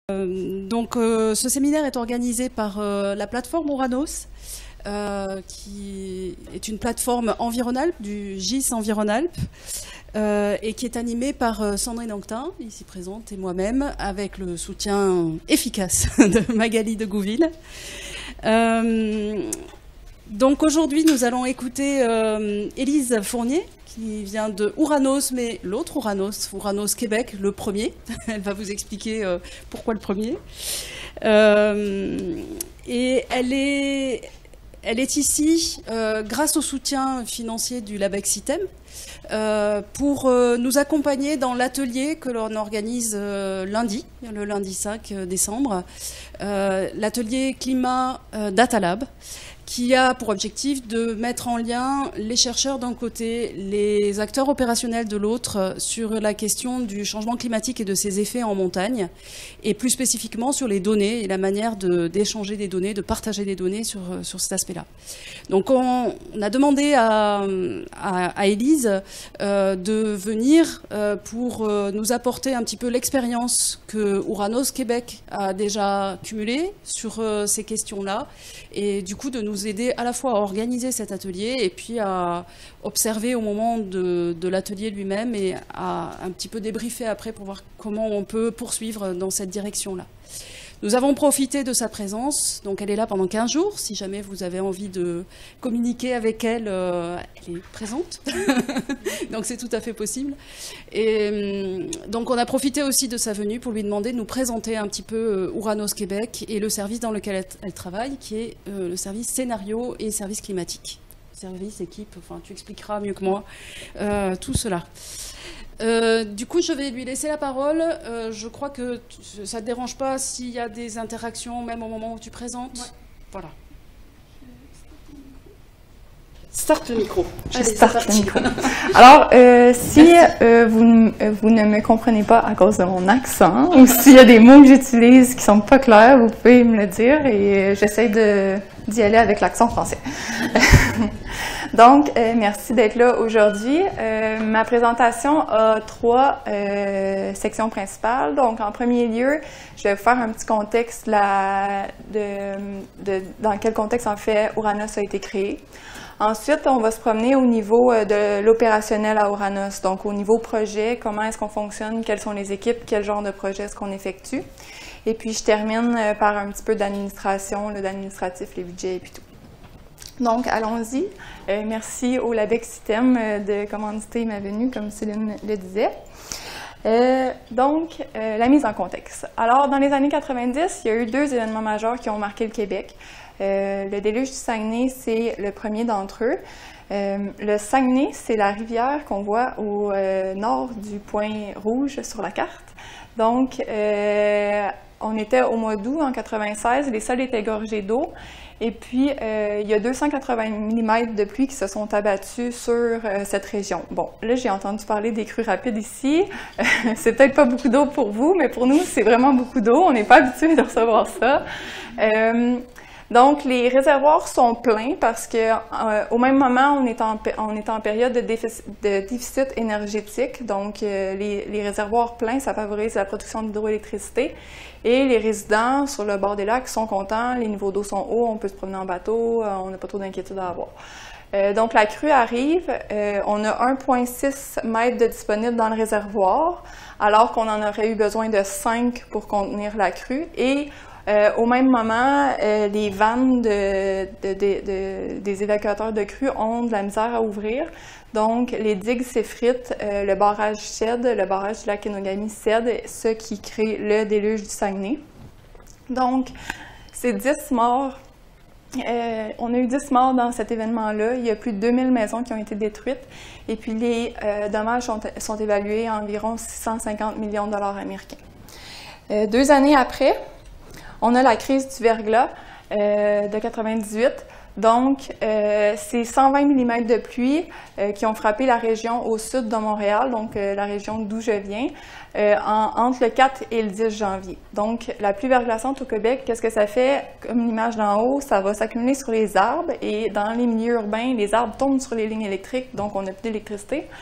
Ce séminaire est organisé par la plateforme Ouranos, qui est une plateforme Environalp, du GIS Environalp, et qui est animée par Sandrine Anctin, ici présente, et moi-même, avec le soutien efficace de Magali de Gouville. Donc aujourd'hui, nous allons écouter Élise Fournier, qui vient de Ouranos, mais l'autre Ouranos, Ouranos Québec, le premier. Elle va vous expliquer pourquoi le premier. Et elle est ici grâce au soutien financier du LABEX System pour nous accompagner dans l'atelier que l'on organise lundi, le lundi 5 décembre, l'atelier climat Data Lab, qui a pour objectif de mettre en lien les chercheurs d'un côté, les acteurs opérationnels de l'autre, sur la question du changement climatique et de ses effets en montagne, et plus spécifiquement sur les données et la manière d'échanger des données, de partager des données sur cet aspect-là. Donc on a demandé à Élise de venir pour nous apporter un petit peu l'expérience que Ouranos Québec a déjà cumulée sur ces questions-là, et du coup de nous aider à la fois à organiser cet atelier et puis à observer au moment de l'atelier lui-même et à un petit peu débriefer après pour voir comment on peut poursuivre dans cette direction-là. Nous avons profité de sa présence, donc elle est là pendant 15 jours, si jamais vous avez envie de communiquer avec elle, elle est présente, donc c'est tout à fait possible. Et donc on a profité aussi de sa venue pour lui demander de nous présenter un petit peu Ouranos Québec et le service dans lequel elle travaille, qui est le service scénario et service climatique. Service, équipe, enfin tu expliqueras mieux que moi tout cela. Du coup, je vais lui laisser la parole. Je crois que ça ne te dérange pas s'il y a des interactions, même au moment où tu présentes. Ouais. Voilà. Start le micro. Je starte le micro. Alors, si vous ne me comprenez pas à cause de mon accent, ou s'il y a des mots que j'utilise qui ne sont pas clairs, vous pouvez me le dire et j'essaie d'y aller avec l'accent français. Donc, merci d'être là aujourd'hui. Ma présentation a 3 sections principales. Donc, en premier lieu, je vais vous faire un petit contexte dans quel contexte, en fait, Ouranos a été créé. Ensuite, on va se promener au niveau de l'opérationnel à Ouranos, donc au niveau projet, comment est-ce qu'on fonctionne, quelles sont les équipes, quel genre de projet est-ce qu'on effectue. Et puis, je termine par un petit peu d'administration, l'administratif, les budgets et puis tout. Donc, allons-y. Merci au LABEX System de commanditer ma venue, comme Céline le disait. La mise en contexte. Alors, dans les années 90, il y a eu 2 événements majeurs qui ont marqué le Québec. Le déluge du Saguenay, c'est le premier d'entre eux. Le Saguenay, c'est la rivière qu'on voit au nord du point rouge sur la carte. Donc, on était au mois d'août en 96, les sols étaient gorgés d'eau. Et puis, il y a 280 mm de pluie qui se sont abattus sur cette région. Bon, là, j'ai entendu parler des crues rapides ici. C'est peut-être pas beaucoup d'eau pour vous, mais pour nous, c'est vraiment beaucoup d'eau. On n'est pas habitué de recevoir ça. Donc, les réservoirs sont pleins parce que au même moment, on est en période de déficit énergétique. Donc, les réservoirs pleins, ça favorise la production d'hydroélectricité. Et les résidents sur le bord des lacs sont contents, les niveaux d'eau sont hauts, on peut se promener en bateau, on n'a pas trop d'inquiétude à avoir. Donc, la crue arrive, on a 1,6 m de disponible dans le réservoir, alors qu'on en aurait eu besoin de 5 pour contenir la crue. Et au même moment, les vannes des évacuateurs de crue ont de la misère à ouvrir. Donc, les digues s'effritent, le barrage cède, le barrage du lac Kenogami cède, ce qui crée le déluge du Saguenay. Donc, c'est 10 morts. On a eu 10 morts dans cet événement-là. Il y a plus de 2000 maisons qui ont été détruites. Et puis, les dommages sont évalués à environ 650 millions de dollars américains. 2 années après, on a la crise du verglas de 98. Donc, c'est 120 mm de pluie qui ont frappé la région au sud de Montréal, donc la région d'où je viens, entre le 4 et le 10 janvier. Donc, la pluie verglaçante au Québec, qu'est-ce que ça fait? Comme l'image d'en haut, ça va s'accumuler sur les arbres et dans les milieux urbains, les arbres tombent sur les lignes électriques, donc on n'a plus d'électricité.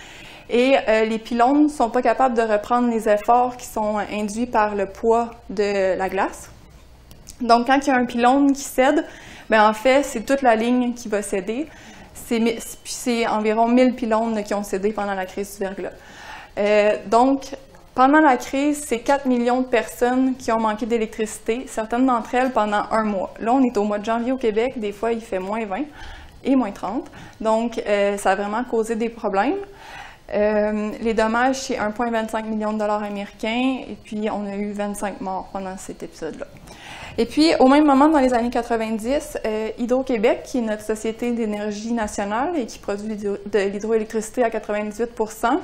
Et les pylônes ne sont pas capables de reprendre les efforts qui sont induits par le poids de la glace. Donc, quand il y a un pylône qui cède, bien, en fait, c'est toute la ligne qui va céder. C'est environ 1000 pylônes qui ont cédé pendant la crise du verglas. Donc, pendant la crise, c'est 4 millions de personnes qui ont manqué d'électricité, certaines d'entre elles pendant un mois. Là, on est au mois de janvier au Québec, des fois il fait moins 20 et moins 30. Donc, ça a vraiment causé des problèmes. Les dommages, c'est 1,25 million de dollars américains, et puis on a eu 25 morts pendant cet épisode-là. Et puis, au même moment, dans les années 90, Hydro-Québec, qui est notre société d'énergie nationale et qui produit de l'hydroélectricité à 98%,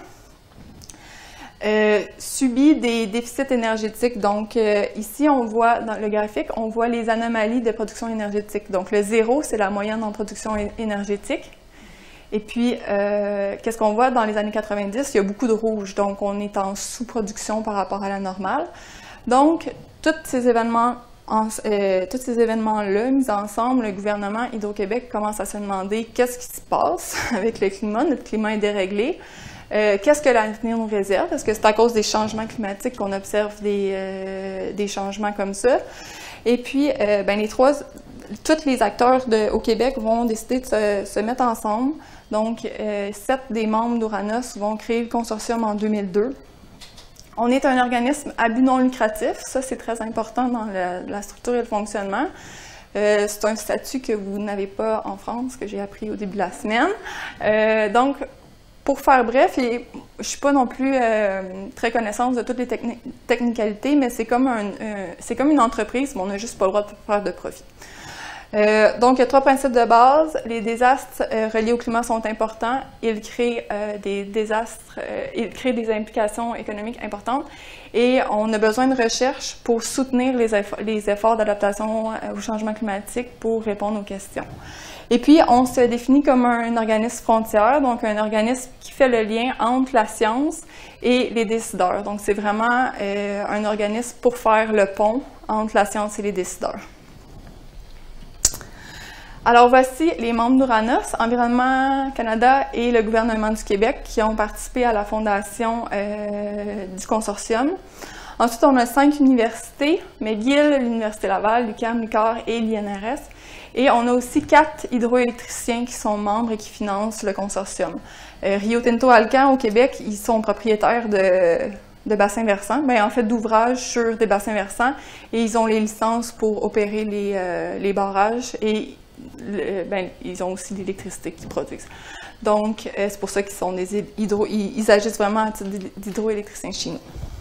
subit des déficits énergétiques. Donc, ici, on voit, dans le graphique, on voit les anomalies de production énergétique. Donc, le 0, c'est la moyenne en production énergétique. Et puis, qu'est-ce qu'on voit dans les années 90? Il y a beaucoup de rouge, donc on est en sous-production par rapport à la normale. Donc, tous ces événements-là, mis ensemble, le gouvernement Hydro-Québec commence à se demander qu'est-ce qui se passe avec le climat. Notre climat est déréglé. Qu'est-ce que l'avenir nous réserve? Est-ce que c'est à cause des changements climatiques qu'on observe des changements comme ça? Et puis, tous les acteurs au Québec vont décider de se mettre ensemble. Donc, 7 des membres d'Uranos vont créer le consortium en 2002. On est un organisme à but non lucratif. Ça, c'est très important dans la structure et le fonctionnement. C'est un statut que vous n'avez pas en France, que j'ai appris au début de la semaine. Donc, pour faire bref, je ne suis pas non plus très connaissante de toutes les technicalités, mais c'est comme une entreprise, mais on n'a juste pas le droit de faire de profit. Donc, il y a 3 principes de base. Les désastres reliés au climat sont importants. Ils créent ils créent des implications économiques importantes. Et on a besoin de recherche pour soutenir les efforts d'adaptation au changement climatique pour répondre aux questions. Et puis, on se définit comme un organisme frontière, donc un organisme qui fait le lien entre la science et les décideurs. Donc, c'est vraiment un organisme pour faire le pont entre la science et les décideurs. Alors, voici les membres d'Uranos, Environnement Canada et le gouvernement du Québec qui ont participé à la fondation du consortium. Ensuite, on a 5 universités, McGill, l'Université Laval, l'UQAM, l'UQAR et l'INRS. Et on a aussi 4 hydroélectriciens qui sont membres et qui financent le consortium. Rio Tinto Alcan au Québec, ils sont propriétaires de bassins versants, en fait d'ouvrages sur des bassins versants, et ils ont les licences pour opérer les barrages, et ils ont aussi l'électricité qu'ils produisent. Donc, c'est pour ça qu'ils sont ils agissent vraiment à titre d'hydroélectriciens chez nous.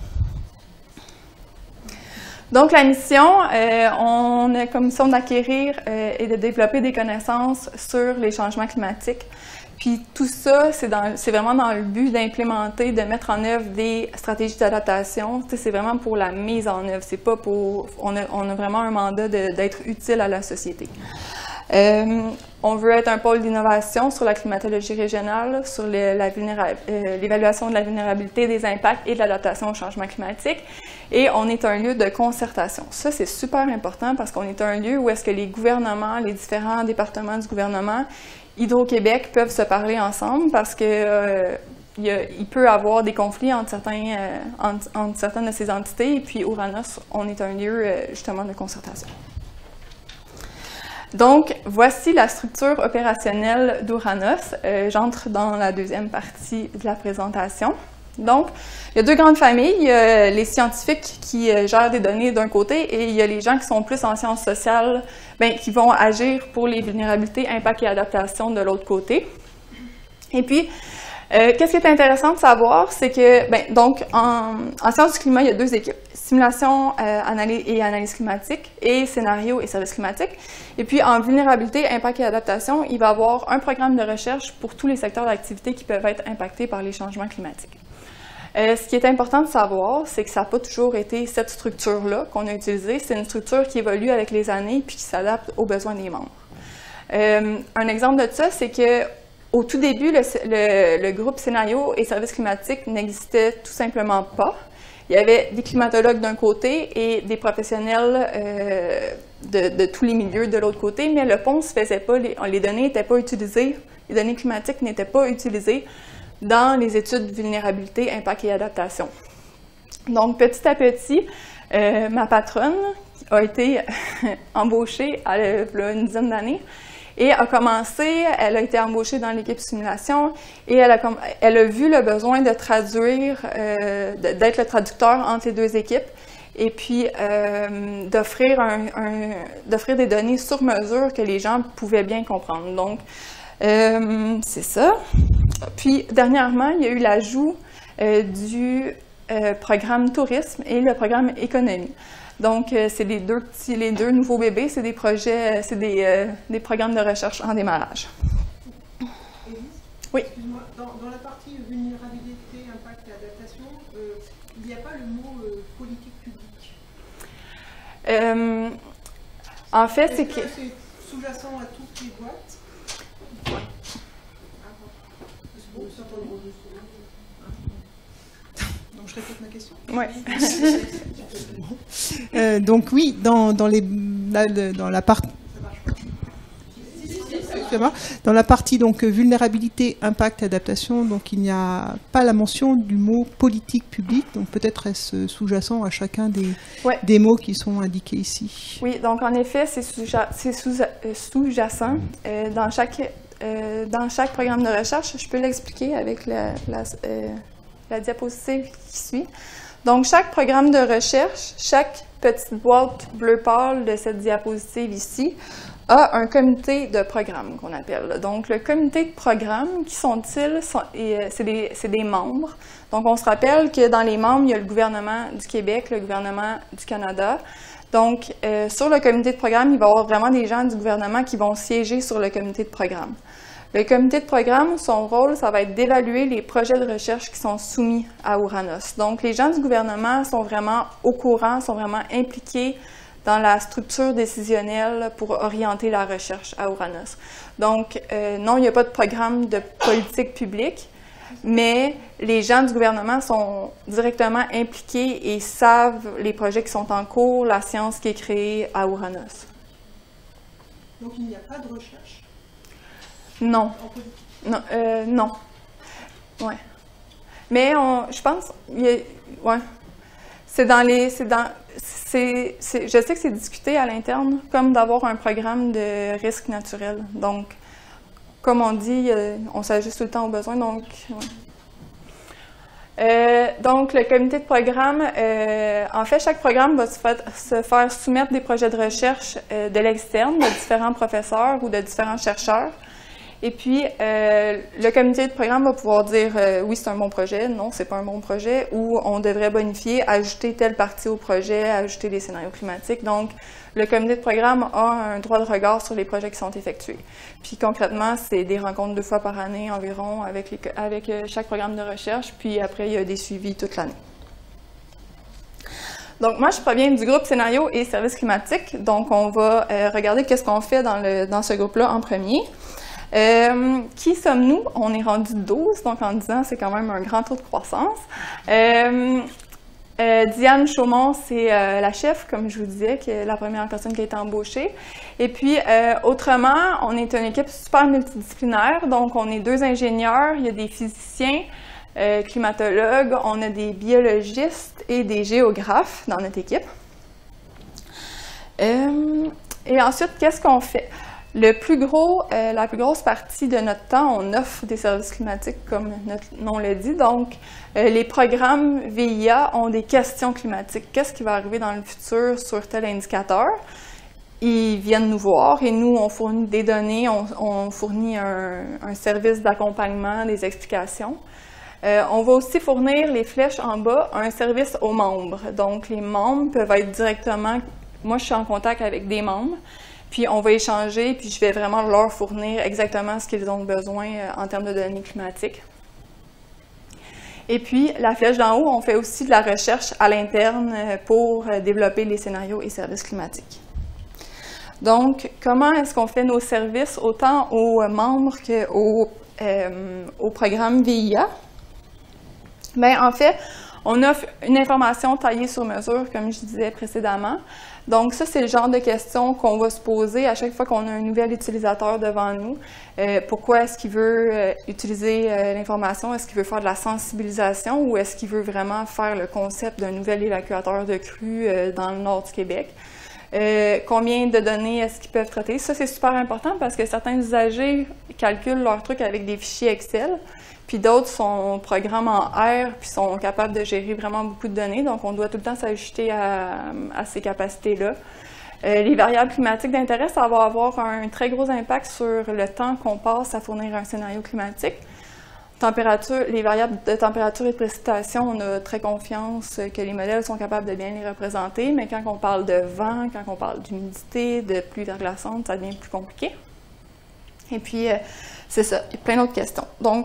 Donc, la mission, on a comme mission d'acquérir et de développer des connaissances sur les changements climatiques. Puis tout ça, c'est vraiment dans le but d'implémenter, de mettre en œuvre des stratégies d'adaptation. C'est vraiment pour la mise en œuvre. C'est pas pour... On a vraiment un mandat d'être utile à la société. On veut être un pôle d'innovation sur la climatologie régionale, sur l'évaluation de la vulnérabilité, des impacts et de l'adaptation au changement climatique. Et on est un lieu de concertation. Ça, c'est super important parce qu'on est un lieu où est-ce que les gouvernements, les différents départements du gouvernement, Hydro-Québec peuvent se parler ensemble parce que il peut y avoir des conflits entre certaines de ces entités. Et puis, Uranos, on est un lieu justement de concertation. Donc, voici la structure opérationnelle d'Uranos. J'entre dans la deuxième partie de la présentation. Donc, il y a 2 grandes familles. Il y a les scientifiques qui gèrent des données d'un côté et il y a les gens qui sont plus en sciences sociales, qui vont agir pour les vulnérabilités, impacts et adaptations de l'autre côté. Et puis, qu'est-ce qui est intéressant de savoir, c'est que, donc, en sciences du climat, il y a 2 équipes. Simulation et analyse climatique et scénario et services climatiques. Et puis, en vulnérabilité, impact et adaptation, il va y avoir un programme de recherche pour tous les secteurs d'activité qui peuvent être impactés par les changements climatiques. Ce qui est important de savoir, c'est que ça n'a pas toujours été cette structure-là qu'on a utilisée. C'est une structure qui évolue avec les années puis qui s'adapte aux besoins des membres. Un exemple de ça, c'est que au tout début, le groupe scénario et services climatiques n'existait tout simplement pas. Il y avait des climatologues d'un côté et des professionnels de tous les milieux de l'autre côté, mais le pont ne se faisait pas, les données n'étaient pas utilisées, les données climatiques n'étaient pas utilisées dans les études vulnérabilité, impact et adaptation. Donc, petit à petit, ma patronne a été embauchée il y a une dizaine d'années et a commencé, elle a été embauchée dans l'équipe simulation et elle a vu le besoin de traduire, d'être le traducteur entre les deux équipes et puis d'offrir des données sur mesure que les gens pouvaient bien comprendre. Donc, c'est ça. Puis, dernièrement, il y a eu l'ajout du programme tourisme et le programme économie. Donc, c'est les deux nouveaux bébés, c'est des projets, c'est des programmes de recherche en démarrage. Élise, oui. Excuse-moi, dans la partie vulnérabilité, impact et adaptation, il n'y a pas le mot politique publique. En fait, c'est que... c'est sous-jacent à toutes les boîtes. Donc, je répète ma question. Oui. Donc oui, dans la partie donc vulnérabilité, impact, adaptation, donc il n'y a pas la mention du mot politique publique, donc peut-être est-ce sous-jacent à chacun des mots qui sont indiqués ici. Oui, donc en effet, c'est sous-jacent dans chaque programme de recherche. Je peux l'expliquer avec la diapositive qui suit. Donc, chaque programme de recherche, chaque petite boîte bleu pâle de cette diapositive ici, a un comité de programme qu'on appelle. Donc, le comité de programme, qui sont-ils? C'est des membres. Donc, on se rappelle que dans les membres, il y a le gouvernement du Québec, le gouvernement du Canada. Donc, sur le comité de programme, il va y avoir vraiment des gens du gouvernement qui vont siéger sur le comité de programme. Le comité de programme, son rôle, ça va être d'évaluer les projets de recherche qui sont soumis à Ouranos. Donc, les gens du gouvernement sont vraiment au courant, sont vraiment impliqués dans la structure décisionnelle pour orienter la recherche à Ouranos. Donc, non, il n'y a pas de programme de politique publique, mais les gens du gouvernement sont directement impliqués et savent les projets qui sont en cours, la science qui est créée à Ouranos. Donc, il n'y a pas de recherche? Non. Non. Non. Ouais. Mais je pense, ouais. C'est dans les, je sais que c'est discuté à l'interne, comme d'avoir un programme de risque naturel. Donc, comme on dit, on s'ajuste tout le temps aux besoins. Donc, ouais. Donc, le comité de programme, en fait, chaque programme va se faire soumettre des projets de recherche de l'externe, de différents professeurs ou de différents chercheurs. Et puis, le comité de programme va pouvoir dire oui, c'est un bon projet, non, c'est pas un bon projet, ou on devrait bonifier, ajouter telle partie au projet, ajouter des scénarios climatiques. Donc, le comité de programme a un droit de regard sur les projets qui sont effectués. Puis, concrètement, c'est des rencontres 2 fois par année environ avec chaque programme de recherche, puis après, il y a des suivis toute l'année. Donc, moi, je proviens du groupe Scénario et Services climatiques. Donc, on va regarder qu'est-ce qu'on fait dans ce groupe-là en premier. Qui sommes-nous? On est rendu 12, donc en 10 ans, c'est quand même un grand taux de croissance. Diane Chaumont, c'est la chef, comme je vous disais, qui est la première personne qui a été embauchée. Et puis, autrement, on est une équipe super multidisciplinaire, donc on est 2 ingénieurs, il y a des physiciens, climatologues, on a des biologistes et des géographes dans notre équipe. Et ensuite, qu'est-ce qu'on fait? La plus grosse partie de notre temps, on offre des services climatiques, comme notre nom le dit. Donc, les programmes VIA ont des questions climatiques. Qu'est-ce qui va arriver dans le futur sur tel indicateur? Ils viennent nous voir et nous, on fournit des données, on fournit un service d'accompagnement, des explications. On va aussi fournir les flèches en bas, un service aux membres. Donc, les membres peuvent être directement... Moi, je suis en contact avec des membres. Puis on va échanger, puis je vais vraiment leur fournir exactement ce qu'ils ont besoin en termes de données climatiques. Et puis, la flèche d'en haut, on fait aussi de la recherche à l'interne pour développer les scénarios et services climatiques. Donc, comment est-ce qu'on fait nos services autant aux membres qu'au programme VIA? Bien, en fait, On offre une information taillée sur mesure, comme je disais précédemment. Donc ça, c'est le genre de questions qu'on va se poser à chaque fois qu'on a un nouvel utilisateur devant nous. Pourquoi est-ce qu'il veut utiliser l'information? Est-ce qu'il veut faire de la sensibilisation ou est-ce qu'il veut vraiment faire le concept d'un nouvel évacuateur de crues dans le nord du Québec? Combien de données est-ce qu'ils peuvent traiter? Ça, c'est super important parce que certains usagers calculent leurs trucs avec des fichiers Excel, puis d'autres sont programmes en R, puis sont capables de gérer vraiment beaucoup de données. Donc, on doit tout le temps s'ajuster à ces capacités-là. Les variables climatiques d'intérêt, ça va avoir un très gros impact sur le temps qu'on passe à fournir un scénario climatique. Les variables de température et de précipitation, on a très confiance que les modèles sont capables de bien les représenter, mais quand on parle de vent, quand on parle d'humidité, de pluie verglaçante, ça devient plus compliqué. Et puis, c'est ça, il y a plein d'autres questions. Donc,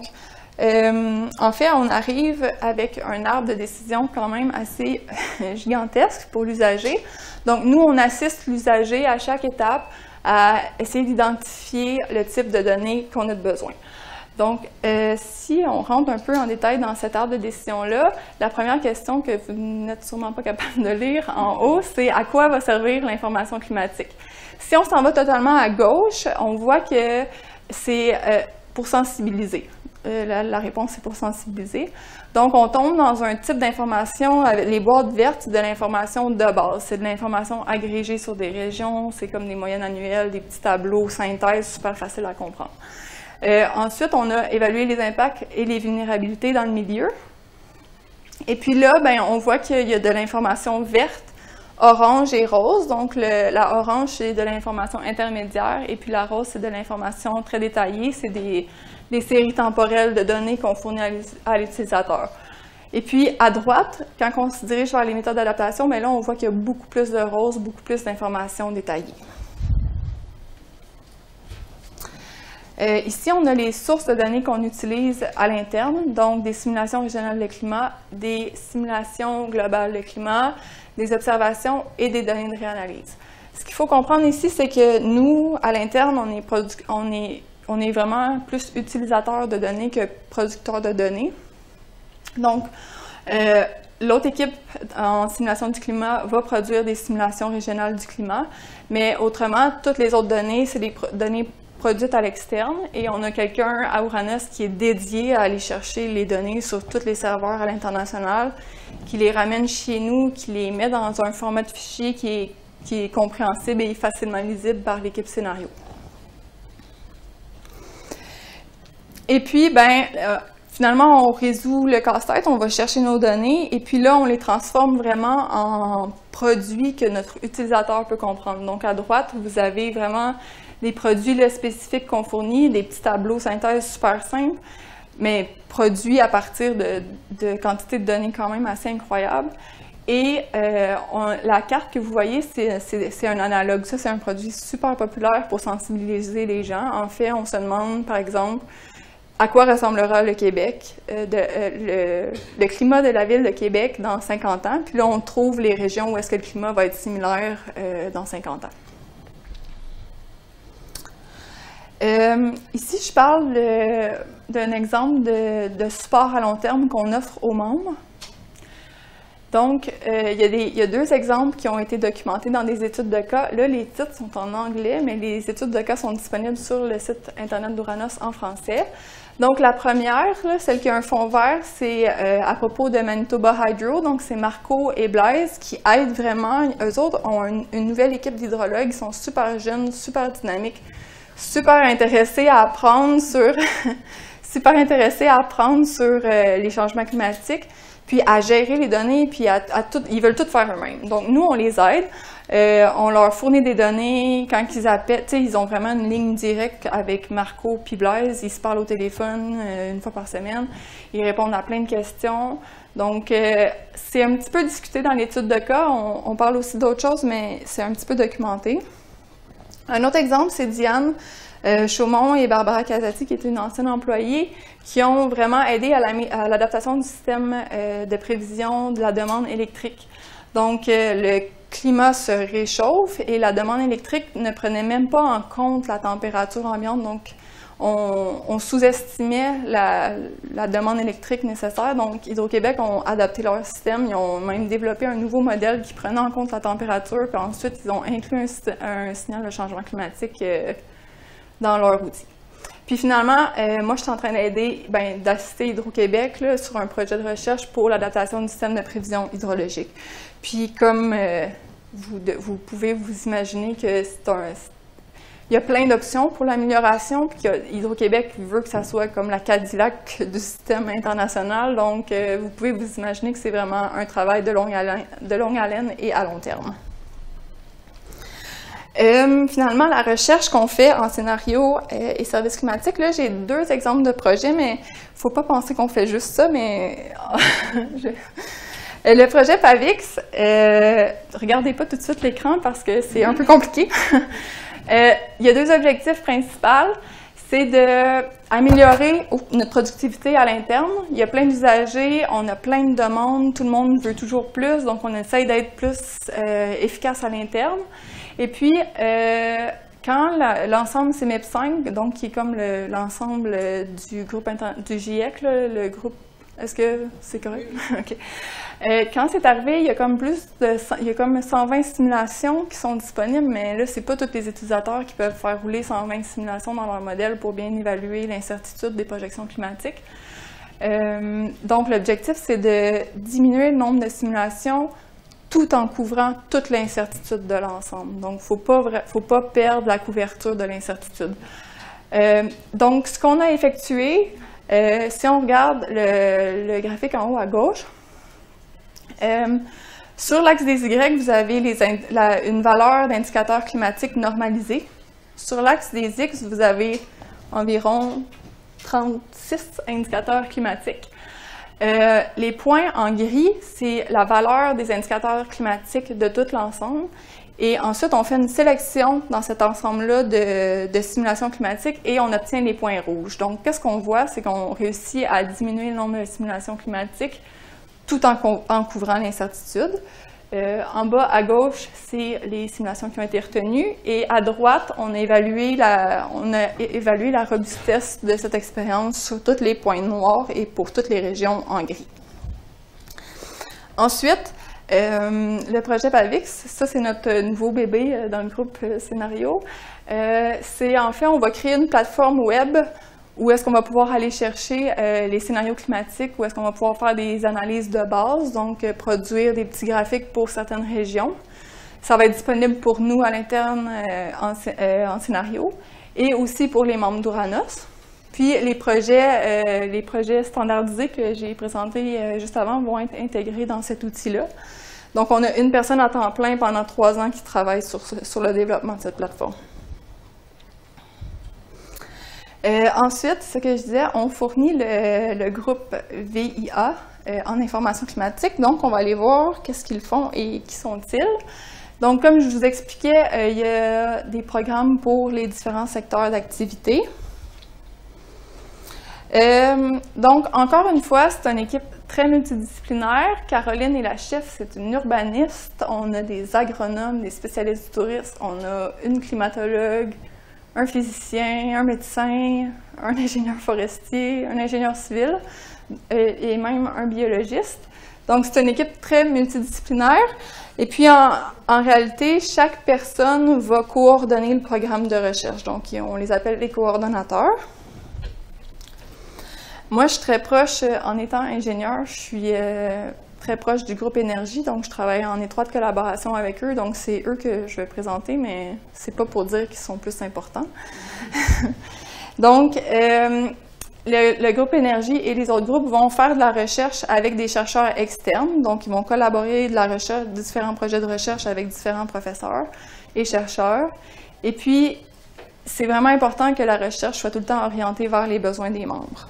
en fait, on arrive avec un arbre de décision quand même assez gigantesque pour l'usager. Donc, nous, on assiste l'usager à chaque étape à essayer d'identifier le type de données qu'on a besoin. Donc, si on rentre un peu en détail dans cet arbre de décision-là, la première question que vous n'êtes sûrement pas capable de lire en haut, c'est à quoi va servir l'information climatique? Si on s'en va totalement à gauche, on voit que c'est pour sensibiliser. La réponse, c'est pour sensibiliser. Donc, on tombe dans un type d'information, les boîtes vertes, de l'information de base. C'est de l'information agrégée sur des régions, c'est comme des moyennes annuelles, des petits tableaux, synthèse, super facile à comprendre. Ensuite, on a évalué les impacts et les vulnérabilités dans le milieu. Et puis là, ben, on voit qu'il y a de l'information verte, orange et rose. Donc, la orange, c'est de l'information intermédiaire, et puis la rose, c'est de l'information très détaillée. C'est des séries temporelles de données qu'on fournit à l'utilisateur. Et puis, à droite, quand on se dirige vers les méthodes d'adaptation, ben là, on voit qu'il y a beaucoup plus de rose, beaucoup plus d'informations détaillées. Ici, on a les sources de données qu'on utilise à l'interne, donc des simulations régionales de climat, des simulations globales de climat, des observations et des données de réanalyse. Ce qu'il faut comprendre ici, c'est que nous, à l'interne, on est vraiment plus utilisateur de données que producteur de données. Donc, l'autre équipe en simulation du climat va produire des simulations régionales du climat, mais autrement, toutes les autres données, c'est des données produites à l'externe, et on a quelqu'un à Ouranos qui est dédié à aller chercher les données sur tous les serveurs à l'international, qui les ramène chez nous, qui les met dans un format de fichier qui est compréhensible et facilement lisible par l'équipe scénario. Et puis, finalement, on résout le casse-tête, on va chercher nos données, et puis là, on les transforme vraiment en produits que notre utilisateur peut comprendre. Donc, à droite, vous avez vraiment des produits spécifiques qu'on fournit, des petits tableaux synthèse super simples, mais produits à partir de quantités de données quand même assez incroyables. Et la carte que vous voyez, c'est un analogue. Ça, c'est un produit super populaire pour sensibiliser les gens. En fait, on se demande, par exemple, à quoi ressemblera le Québec, le climat de la ville de Québec dans 50 ans. Puis là, on trouve les régions où est-ce que le climat va être similaire dans 50 ans. Ici, je parle d'un exemple de support à long terme qu'on offre aux membres. Donc, il y a deux exemples qui ont été documentés dans des études de cas. Là, les titres sont en anglais, mais les études de cas sont disponibles sur le site Internet d'Ouranos en français. Donc, la première, là, celle qui a un fond vert, c'est à propos de Manitoba Hydro. Donc, c'est Marco et Blaise qui aident vraiment. Eux autres ont une nouvelle équipe d'hydrologues. Ils sont super jeunes, super dynamiques, super intéressés à apprendre sur, les changements climatiques, puis à gérer les données, puis ils veulent tout faire eux-mêmes. Donc, nous, on les aide. On leur fournit des données quand ils appellent. Tu sais, ils ont vraiment une ligne directe avec Marco puis Blaise. Ils se parlent au téléphone une fois par semaine. Ils répondent à plein de questions. Donc, c'est un petit peu discuté dans l'étude de cas. On parle aussi d'autres choses, mais c'est un petit peu documenté. Un autre exemple, c'est Diane Chaumont et Barbara Casati, qui est une ancienne employée, qui ont vraiment aidé à l'adaptation du système de prévision de la demande électrique. Donc, le climat se réchauffe et la demande électrique ne prenait même pas en compte la température ambiante. Donc, on sous-estimait la demande électrique nécessaire. Donc, Hydro-Québec ont adapté leur système. Ils ont même développé un nouveau modèle qui prenait en compte la température. Puis ensuite, ils ont inclus un signal de changement climatique dans leur outil. Puis finalement, moi, je suis en train d'assister Hydro-Québec sur un projet de recherche pour l'adaptation du système de prévision hydrologique. Puis comme vous pouvez vous imaginer que il y a plein d'options pour l'amélioration, puis Hydro-Québec veut que ça soit comme la Cadillac du système international. Donc, vous pouvez vous imaginer que c'est vraiment un travail de longue haleine et à long terme. Finalement, la recherche qu'on fait en scénario et services climatiques, là, j'ai 2 exemples de projets, mais il ne faut pas penser qu'on fait juste ça, mais le projet PAVIX, regardez pas tout de suite l'écran parce que c'est un peu compliqué. Il y a 2 objectifs principaux. C'est d'améliorer notre productivité à l'interne. Il y a plein d'usagers, on a plein de demandes, tout le monde veut toujours plus, donc on essaye d'être plus efficace à l'interne. Et puis, quand l'ensemble CMIP5, donc qui est comme l'ensemble du groupe du GIEC, le groupe, est-ce que c'est correct? OK. Quand c'est arrivé, il y a comme 120 simulations qui sont disponibles, mais là, c'est pas tous les utilisateurs qui peuvent faire rouler 120 simulations dans leur modèle pour bien évaluer l'incertitude des projections climatiques. Donc, l'objectif, c'est de diminuer le nombre de simulations tout en couvrant toute l'incertitude de l'ensemble. Donc, il ne faut pas perdre la couverture de l'incertitude. Donc, ce qu'on a effectué, si on regarde le graphique en haut à gauche, sur l'axe des Y, vous avez une valeur d'indicateur climatique normalisé. Sur l'axe des X, vous avez environ 36 indicateurs climatiques. Les points en gris, c'est la valeur des indicateurs climatiques de tout l'ensemble. Et ensuite, on fait une sélection dans cet ensemble-là de simulations climatiques et on obtient les points rouges. Donc, qu'est-ce qu'on voit? C'est qu'on réussit à diminuer le nombre de simulations climatiques tout en couvrant l'incertitude. En bas, à gauche, c'est les simulations qui ont été retenues. Et à droite, on a évalué la robustesse de cette expérience sur tous les points noirs et pour toutes les régions en gris. Ensuite, le projet PAVIX, ça c'est notre nouveau bébé dans le groupe Scénario. C'est en fait, on va créer une plateforme web où est-ce qu'on va pouvoir aller chercher les scénarios climatiques, où est-ce qu'on va pouvoir faire des analyses de base, donc produire des petits graphiques pour certaines régions. Ça va être disponible pour nous à l'interne en scénario et aussi pour les membres d'Uranos. Puis les projets standardisés que j'ai présentés juste avant vont être intégrés dans cet outil-là. Donc on a une personne à temps plein pendant 3 ans qui travaille sur le développement de cette plateforme. Ensuite, ce que je disais, on fournit le groupe VIA en information climatique. Donc, on va aller voir qu'est-ce qu'ils font et qui sont-ils. Donc, comme je vous expliquais, il y a des programmes pour les différents secteurs d'activité. Donc, encore une fois, c'est une équipe très multidisciplinaire. Caroline est la chef, c'est une urbaniste. On a des agronomes, des spécialistes du tourisme. On a une climatologue, un physicien, un médecin, un ingénieur forestier, un ingénieur civil et même un biologiste. Donc, c'est une équipe très multidisciplinaire. Et puis, en réalité, chaque personne va coordonner le programme de recherche. Donc, on les appelle les coordonnateurs. Moi, je suis très proche, en étant ingénieur, je suis très proche du groupe Énergie, donc je travaille en étroite collaboration avec eux, donc c'est eux que je vais présenter, mais c'est pas pour dire qu'ils sont plus importants. Donc, le groupe Énergie et les autres groupes vont faire de la recherche avec des chercheurs externes, donc ils vont collaborer de la recherche, différents projets de recherche avec différents professeurs et chercheurs. Et puis, c'est vraiment important que la recherche soit tout le temps orientée vers les besoins des membres.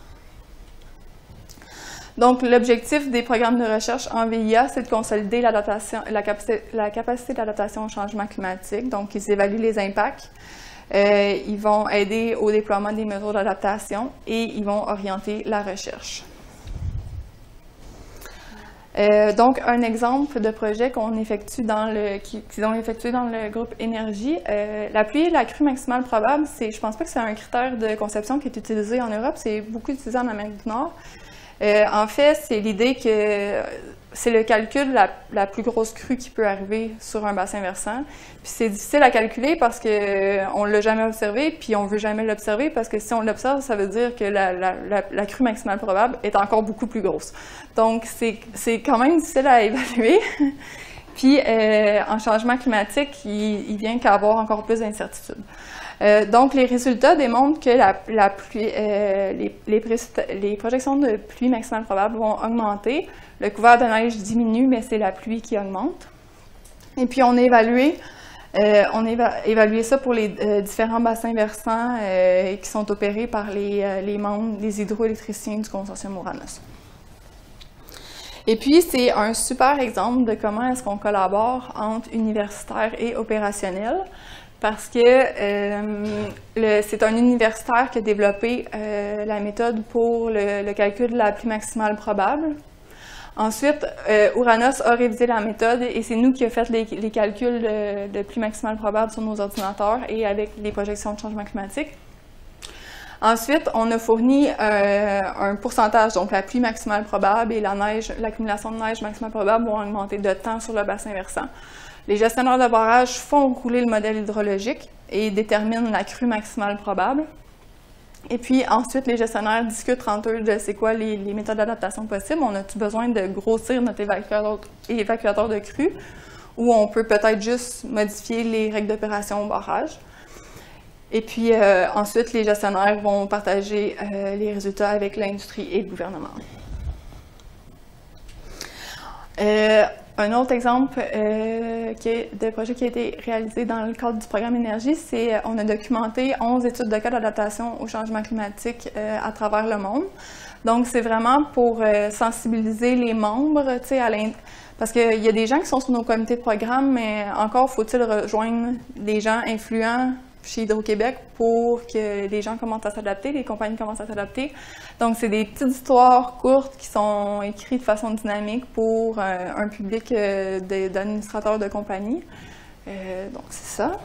Donc, l'objectif des programmes de recherche en VIA, c'est de consolider la capacité d'adaptation au changement climatique. Donc, ils évaluent les impacts, ils vont aider au déploiement des mesures d'adaptation et ils vont orienter la recherche. Donc, un exemple de projet qu'on effectue qu'ils ont effectué dans le groupe énergie, la pluie et la crue maximale probable, je pense pas que c'est un critère de conception qui est utilisé en Europe, c'est beaucoup utilisé en Amérique du Nord. En fait, c'est l'idée que c'est le calcul de la plus grosse crue qui peut arriver sur un bassin versant. Puis c'est difficile à calculer parce qu'on ne l'a jamais observé, puis on ne veut jamais l'observer parce que si on l'observe, ça veut dire que la crue maximale probable est encore beaucoup plus grosse. Donc, c'est quand même difficile à évaluer. Puis, en changement climatique, il vient qu'à avoir encore plus d'incertitudes. Donc, les résultats démontrent que les projections de pluie maximale probable vont augmenter. Le couvert de neige diminue, mais c'est la pluie qui augmente. Et puis, on a évalué ça pour les différents bassins versants qui sont opérés par les membres des hydroélectriciens du consortium Ouranos. Et puis, c'est un super exemple de comment est-ce qu'on collabore entre universitaires et opérationnels, parce que c'est un universitaire qui a développé la méthode pour le calcul de la pluie maximale probable. Ensuite, Ouranos a révisé la méthode et c'est nous qui avons fait les calculs de pluie maximale probable sur nos ordinateurs et avec les projections de changement climatique. Ensuite, on a fourni un pourcentage, donc la pluie maximale probable et l'accumulation de neige maximale probable vont augmenter de temps sur le bassin versant. Les gestionnaires de barrage font rouler le modèle hydrologique et déterminent la crue maximale probable. Et puis ensuite, les gestionnaires discutent entre eux de c'est quoi les méthodes d'adaptation possibles. On a-tu besoin de grossir notre évacuateur de crue ou on peut peut-être juste modifier les règles d'opération au barrage. Et puis ensuite, les gestionnaires vont partager les résultats avec l'industrie et le gouvernement. Un autre exemple de projet qui a été réalisé dans le cadre du programme Énergie, c'est qu'on a documenté 11 études de cas d'adaptation au changement climatique à travers le monde. Donc, c'est vraiment pour sensibiliser les membres, parce qu'il y a des gens qui sont sur nos comités de programme, mais encore faut-il rejoindre des gens influents chez Hydro-Québec pour que les gens commencent à s'adapter, les compagnies commencent à s'adapter. Donc, c'est des petites histoires courtes qui sont écrites de façon dynamique pour un public d'administrateurs de compagnies. Donc, c'est ça.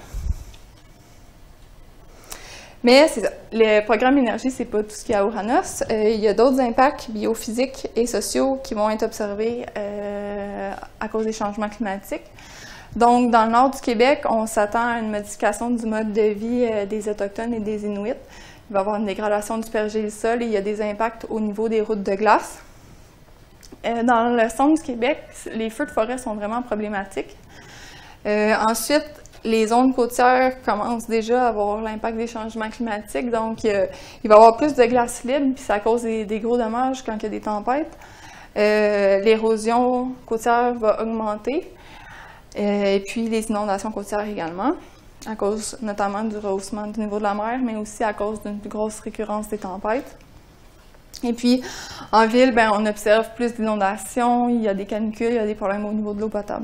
Mais c'est ça. Le programme Énergie, c'est pas tout ce qu'il y a à Ouranos. Il y a d'autres impacts biophysiques et sociaux qui vont être observés à cause des changements climatiques. Donc, dans le nord du Québec, on s'attend à une modification du mode de vie des Autochtones et des Inuits. Il va y avoir une dégradation du pergélisol et il y a des impacts au niveau des routes de glace. Dans le centre du Québec, les feux de forêt sont vraiment problématiques. Ensuite, les zones côtières commencent déjà à avoir l'impact des changements climatiques. Donc, il va y avoir plus de glace libre, puis ça cause des gros dommages quand il y a des tempêtes. L'érosion côtière va augmenter. Et puis les inondations côtières également, à cause notamment du rehaussement du niveau de la mer, mais aussi à cause d'une plus grosse récurrence des tempêtes. Et puis, en ville, on observe plus d'inondations, il y a des canicules, il y a des problèmes au niveau de l'eau potable.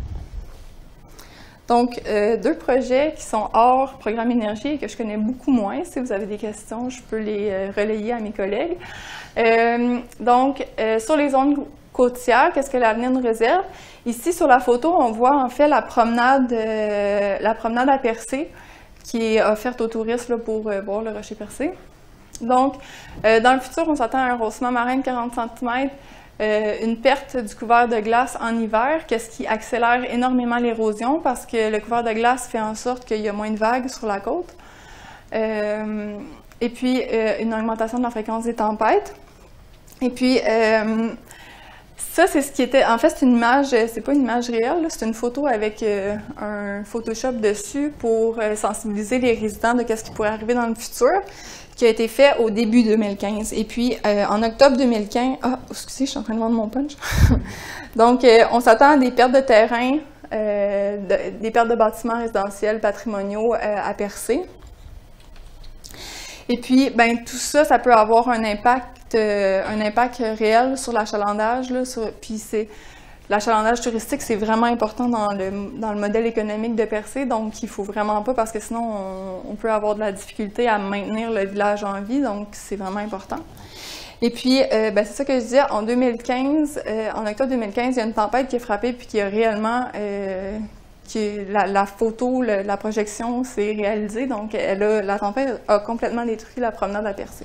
Donc, deux projets qui sont hors programme Énergie et que je connais beaucoup moins. Si vous avez des questions, je peux les relayer à mes collègues. Donc, sur les zones côtières, qu'est-ce que l'avenir nous réserve? Ici, sur la photo, on voit en fait la promenade à Percé, qui est offerte aux touristes là, pour voir le rocher percé. Donc, dans le futur, on s'attend à un rehaussement marin de 40 cm, une perte du couvert de glace en hiver, qu'est-ce qui accélère énormément l'érosion parce que le couvert de glace fait en sorte qu'il y a moins de vagues sur la côte. Et puis, une augmentation de la fréquence des tempêtes. Et puis, ça, c'est ce qui était... En fait, c'est une image, c'est pas une image réelle, c'est une photo avec un Photoshop dessus pour sensibiliser les résidents de ce qui pourrait arriver dans le futur, qui a été fait au début 2015. Et puis, en octobre 2015... Ah, excusez, je suis en train de vendre mon punch. Donc, on s'attend à des pertes de terrain, des pertes de bâtiments résidentiels, patrimoniaux à Percé. Et puis, tout ça, ça peut avoir un impact réel sur l'achalandage. Puis l'achalandage touristique, c'est vraiment important dans le modèle économique de Percé, donc il ne faut vraiment pas, parce que sinon, on peut avoir de la difficulté à maintenir le village en vie, donc c'est vraiment important. Et puis, c'est ça que je disais, en 2015, en octobre 2015, il y a une tempête qui a frappé, puis qui a réellement, la photo, la projection s'est réalisée, donc la tempête a complètement détruit la promenade à Percé.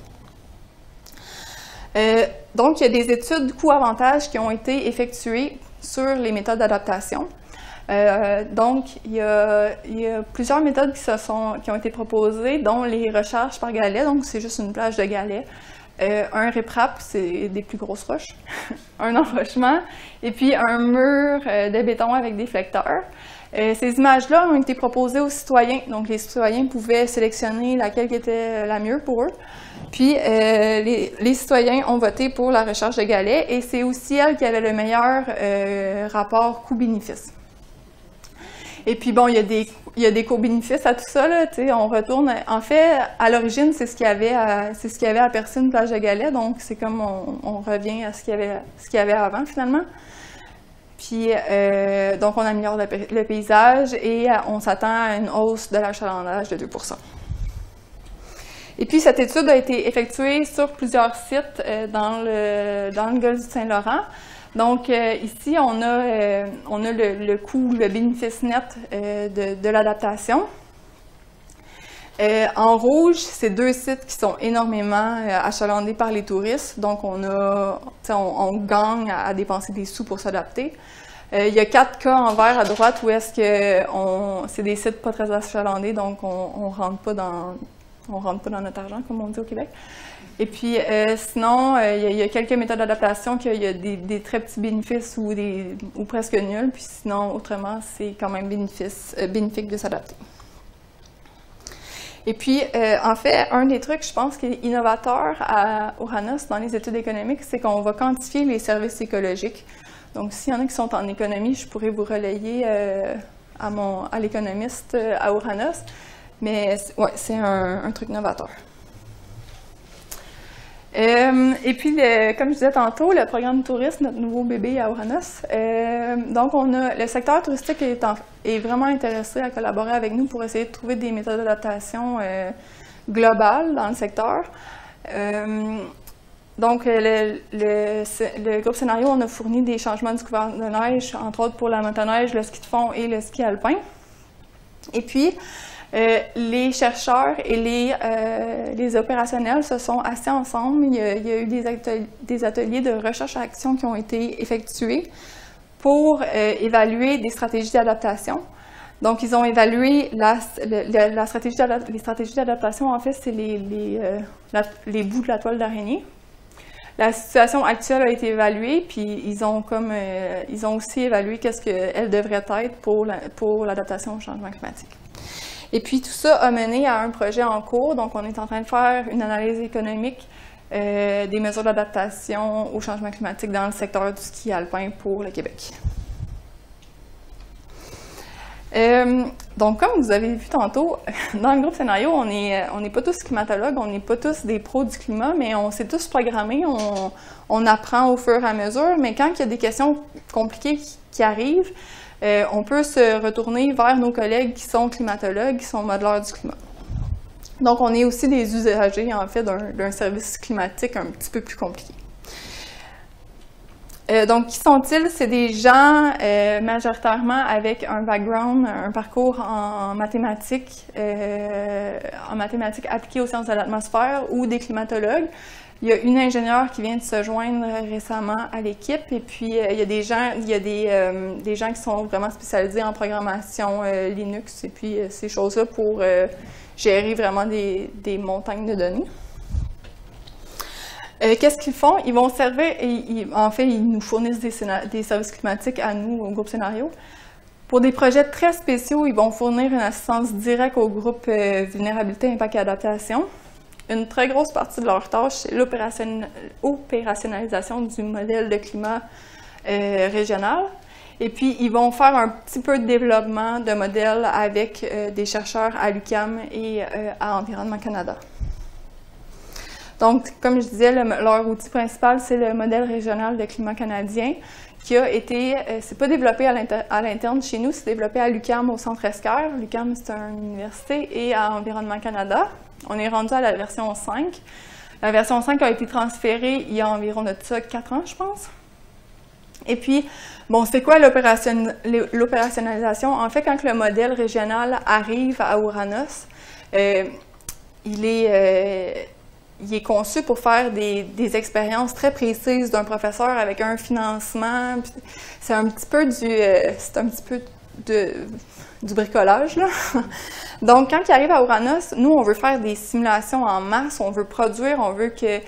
Donc, il y a des études coût-avantage qui ont été effectuées sur les méthodes d'adaptation. Donc, il y a plusieurs méthodes qui ont été proposées, dont les recharges par galets, donc c'est juste une plage de galets, un riprap, c'est des plus grosses roches, un enrochement, et puis un mur de béton avec des flecteurs. Ces images-là ont été proposées aux citoyens, donc les citoyens pouvaient sélectionner laquelle qui était la mieux pour eux. Puis les citoyens ont voté pour la recharge de galets, et c'est aussi elle qui avait le meilleur rapport coût-bénéfice. Et puis bon, il y a des co-bénéfices à tout ça, là, tu sais, on retourne. En fait, à l'origine, c'est ce qu'il y avait à Percé, une plage de galets, donc c'est comme on revient à ce qu'il y avait avant, finalement. Puis, donc, on améliore le paysage et on s'attend à une hausse de l'achalandage de 2%. Et puis, cette étude a été effectuée sur plusieurs sites dans le golfe du Saint-Laurent. Donc, ici, on a le coût, le bénéfice net de l'adaptation. En rouge, c'est 2 sites qui sont énormément achalandés par les touristes. Donc, on gagne à dépenser des sous pour s'adapter. Il y a 4 cas en vert à droite où est-ce que c'est des sites pas très achalandés, donc on rentre pas dans notre argent, comme on dit au Québec. Et puis, sinon, il y a quelques méthodes d'adaptation qu'il y a des très petits bénéfices ou presque nuls. Puis sinon, autrement, c'est quand même bénéfique de s'adapter. Et puis, en fait, un des trucs, je pense, qui est innovateur à Ouranos dans les études économiques, c'est qu'on va quantifier les services écologiques. Donc, s'il y en a qui sont en économie, je pourrais vous relayer à l'économiste à Ouranos. Mais ouais, c'est un truc novateur. Et puis, comme je disais tantôt, le programme de tourisme, notre nouveau bébé à Ouranos. Donc, le secteur touristique est vraiment intéressé à collaborer avec nous pour essayer de trouver des méthodes d'adaptation globales dans le secteur. Donc, le groupe Scénario, on a fourni des changements du couvert de neige, entre autres pour la motoneige, le ski de fond et le ski alpin. Et puis, les chercheurs et les opérationnels se sont assis ensemble. Il y a eu des ateliers de recherche-action qui ont été effectués pour évaluer des stratégies d'adaptation. Donc, ils ont évalué les stratégies d'adaptation. En fait, c'est les bouts de la toile d'araignée. La situation actuelle a été évaluée, puis ils ont aussi évalué qu'est-ce qu'elle devrait être pour l'adaptation au changement climatique. Et puis, tout ça a mené à un projet en cours. Donc, on est en train de faire une analyse économique des mesures d'adaptation au changement climatique dans le secteur du ski alpin pour le Québec. Donc, comme vous avez vu tantôt, dans le groupe Scénario, on n'est pas tous climatologues, on n'est pas tous des pros du climat, mais on s'est tous programmés, on apprend au fur et à mesure. Mais quand il y a des questions compliquées qui arrivent, on peut se retourner vers nos collègues qui sont climatologues, qui sont modeleurs du climat. Donc, on est aussi des usagers, en fait, d'un service climatique un petit peu plus compliqué. Donc, qui sont-ils? C'est des gens majoritairement avec un background, un parcours en mathématiques appliquées aux sciences de l'atmosphère ou des climatologues. Il y a une ingénieure qui vient de se joindre récemment à l'équipe, et puis il y a des gens qui sont vraiment spécialisés en programmation Linux et puis ces choses-là pour gérer vraiment des montagnes de données. Qu'est-ce qu'ils font? Ils vont servir, en fait, ils nous fournissent des services climatiques à nous, au groupe Scénario. Pour des projets très spéciaux, ils vont fournir une assistance directe au groupe Vulnérabilité, Impact et Adaptation. Une très grosse partie de leur tâche, c'est l'opérationnalisation du modèle de climat régional. Et puis, ils vont faire un petit peu de développement de modèles avec des chercheurs à l'UQAM et à Environnement Canada. Donc, comme je disais, leur outil principal, c'est le modèle régional de climat canadien qui a été, c'est pas développé à l'interne chez nous, c'est développé à l'UQAM au Centre Esquerre. L'UQAM, c'est une université, et à Environnement Canada. On est rendu à la version 5. La version 5 a été transférée il y a environ de ça 4 ans, je pense. Et puis, bon, c'est quoi l'opérationnalisation? En fait, quand le modèle régional arrive à Ouranos, il est conçu pour faire des expériences très précises d'un professeur avec un financement. C'est un petit peu du bricolage, là. Donc, quand il arrive à Ouranos, nous, on veut faire des simulations en masse, on veut produire, on veut que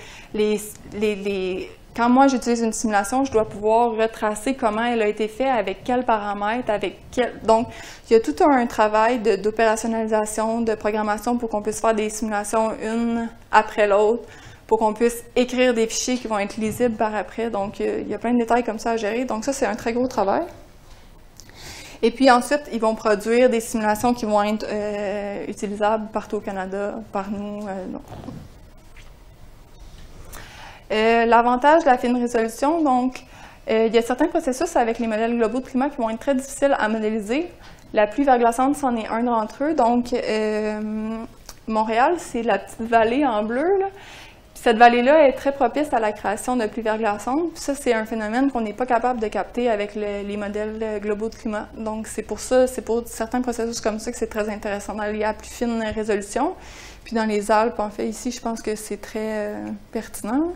quand moi, j'utilise une simulation, je dois pouvoir retracer comment elle a été faite, avec quels paramètres, Donc, il y a tout un travail d'opérationnalisation, de programmation pour qu'on puisse faire des simulations une après l'autre, pour qu'on puisse écrire des fichiers qui vont être lisibles par après. Donc, il y a plein de détails comme ça à gérer. Donc, ça, c'est un très gros travail. Et puis ensuite, ils vont produire des simulations qui vont être utilisables partout au Canada, par nous. L'avantage de la fine résolution, donc, il y a certains processus avec les modèles globaux de climat qui vont être très difficiles à modéliser. La pluie verglaçante, c'en est un d'entre eux. Donc, Montréal, c'est la petite vallée en bleu, là. Cette vallée-là est très propice à la création de pluies verglaçantes. Puis ça, c'est un phénomène qu'on n'est pas capable de capter avec les modèles globaux de climat. Donc, c'est pour ça, c'est pour certains processus comme ça que c'est très intéressant d'aller à plus fine résolution. Puis dans les Alpes, en fait, ici, je pense que c'est très pertinent.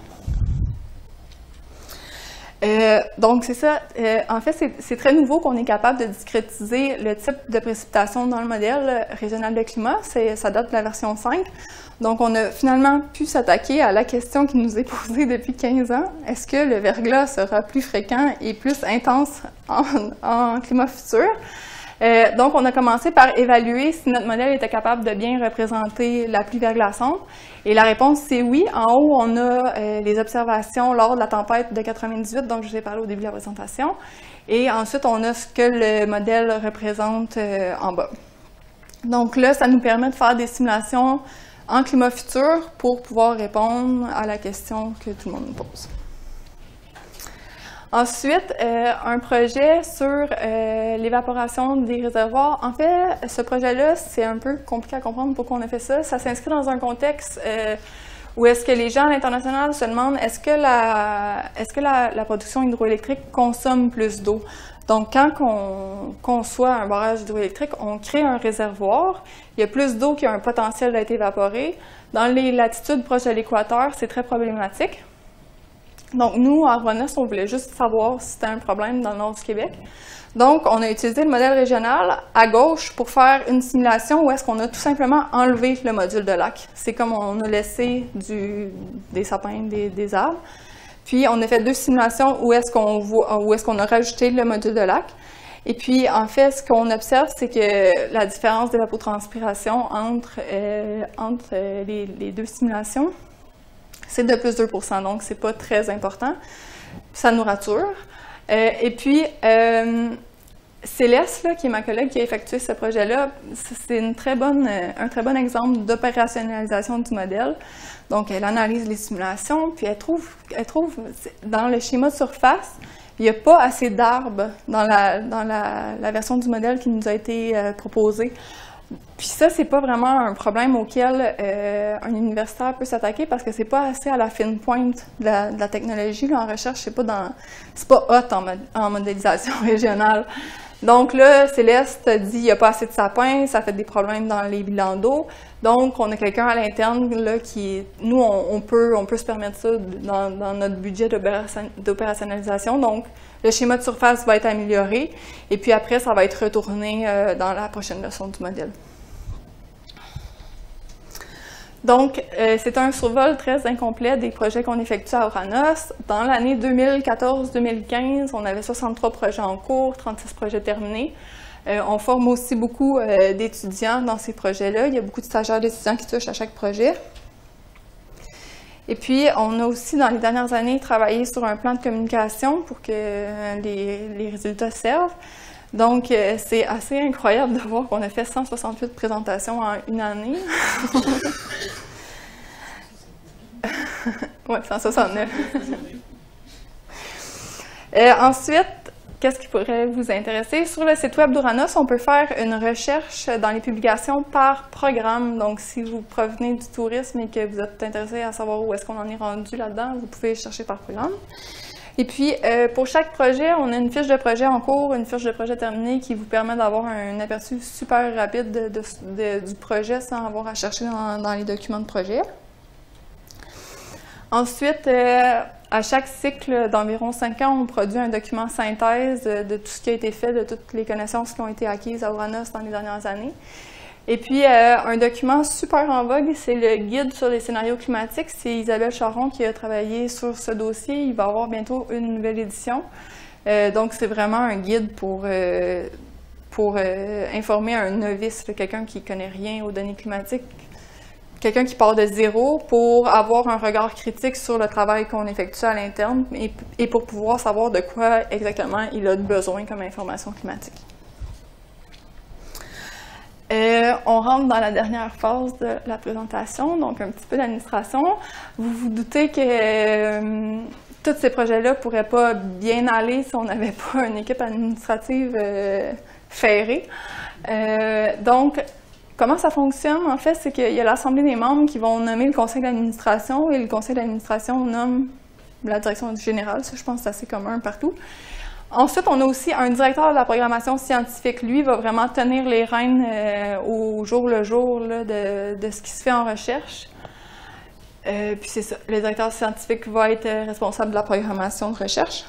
Donc, c'est ça. En fait, c'est très nouveau qu'on est capable de discrétiser le type de précipitation dans le modèle régional de climat. Ça date de la version 5. Donc, on a finalement pu s'attaquer à la question qui nous est posée depuis 15 ans. Est-ce que le verglas sera plus fréquent et plus intense en climat futur? Donc, on a commencé par évaluer si notre modèle était capable de bien représenter la pluie verglaçante. Et la réponse, c'est oui. En haut, on a les observations lors de la tempête de 98, dont je vous ai parlé au début de la présentation. Et ensuite, on a ce que le modèle représente en bas. Donc là, ça nous permet de faire des simulations en climat futur pour pouvoir répondre à la question que tout le monde nous pose. Ensuite, un projet sur l'évaporation des réservoirs. En fait, ce projet-là, c'est un peu compliqué à comprendre pourquoi on a fait ça. Ça s'inscrit dans un contexte où est-ce que les gens à l'international se demandent est-ce que la production hydroélectrique consomme plus d'eau? Donc, quand on conçoit un barrage hydroélectrique, on crée un réservoir. Il y a plus d'eau qui a un potentiel d'être évaporée. Dans les latitudes proches de l'équateur, c'est très problématique. Donc, nous, à Ouranos, on voulait juste savoir si c'était un problème dans le nord du Québec. Donc, on a utilisé le modèle régional à gauche pour faire une simulation où est-ce qu'on a tout simplement enlevé le module de lac. C'est comme on a laissé des sapins, des arbres. Puis, on a fait 2 simulations où est-ce qu'on a rajouté le module de lac. Et puis, en fait, ce qu'on observe, c'est que la différence d'évapotranspiration entre les 2 simulations, c'est de plus 2%, donc c'est pas très important. Ça nous rassure. Et puis, Céleste, là, qui est ma collègue qui a effectué ce projet-là, c'est un très bon exemple d'opérationnalisation du modèle. Donc, elle analyse les simulations, puis elle trouve dans le schéma de surface, il n'y a pas assez d'arbres dans la version du modèle qui nous a été proposée. Puis ça, c'est pas vraiment un problème auquel un universitaire peut s'attaquer parce que c'est pas assez à la fine pointe de la technologie. Là, en recherche, c'est pas hot en modélisation régionale. Donc là, Céleste dit il n'y a pas assez de sapins, ça fait des problèmes dans les bilans d'eau. Donc, on a quelqu'un à l'interne là qui, nous, on peut se permettre ça dans notre budget d'opérationnalisation. Donc, le schéma de surface va être amélioré et puis après, ça va être retourné dans la prochaine version du modèle. Donc, c'est un survol très incomplet des projets qu'on effectue à Ouranos. Dans l'année 2014-2015, on avait 63 projets en cours, 36 projets terminés. On forme aussi beaucoup d'étudiants dans ces projets-là. Il y a beaucoup de stagiaires d'étudiants qui touchent à chaque projet. Et puis, on a aussi, dans les dernières années, travaillé sur un plan de communication pour que les résultats servent. Donc, c'est assez incroyable de voir qu'on a fait 168 présentations en une année. Oui, 169. Ensuite, qu'est-ce qui pourrait vous intéresser? Sur le site web d'Ouranos, on peut faire une recherche dans les publications par programme. Donc, si vous provenez du tourisme et que vous êtes intéressé à savoir où est-ce qu'on en est rendu là-dedans, vous pouvez chercher par programme. Et puis, pour chaque projet, on a une fiche de projet en cours, une fiche de projet terminée qui vous permet d'avoir un aperçu super rapide du projet sans avoir à chercher dans les documents de projet. Ensuite, à chaque cycle d'environ 5 ans, on produit un document synthèse de tout ce qui a été fait, de toutes les connaissances qui ont été acquises à Ouranos dans les dernières années. Et puis, un document super en vogue, c'est le guide sur les scénarios climatiques. C'est Isabelle Charon qui a travaillé sur ce dossier. Il va y avoir bientôt une nouvelle édition. Donc, c'est vraiment un guide pour informer un novice, quelqu'un qui ne connaît rien aux données climatiques, quelqu'un qui part de zéro pour avoir un regard critique sur le travail qu'on effectue à l'interne et pour pouvoir savoir de quoi exactement il a besoin comme information climatique. On rentre dans la dernière phase de la présentation, donc un petit peu d'administration. Vous vous doutez que tous ces projets-là ne pourraient pas bien aller si on n'avait pas une équipe administrative ferrée. Donc, comment ça fonctionne, en fait, c'est qu'il y a l'Assemblée des membres qui vont nommer le conseil d'administration et le conseil d'administration nomme la direction générale. Ça, je pense que c'est assez commun partout. Ensuite, on a aussi un directeur de la programmation scientifique. Lui va vraiment tenir les rênes au jour le jour là, de ce qui se fait en recherche. Puis c'est ça, le directeur scientifique va être responsable de la programmation de recherche.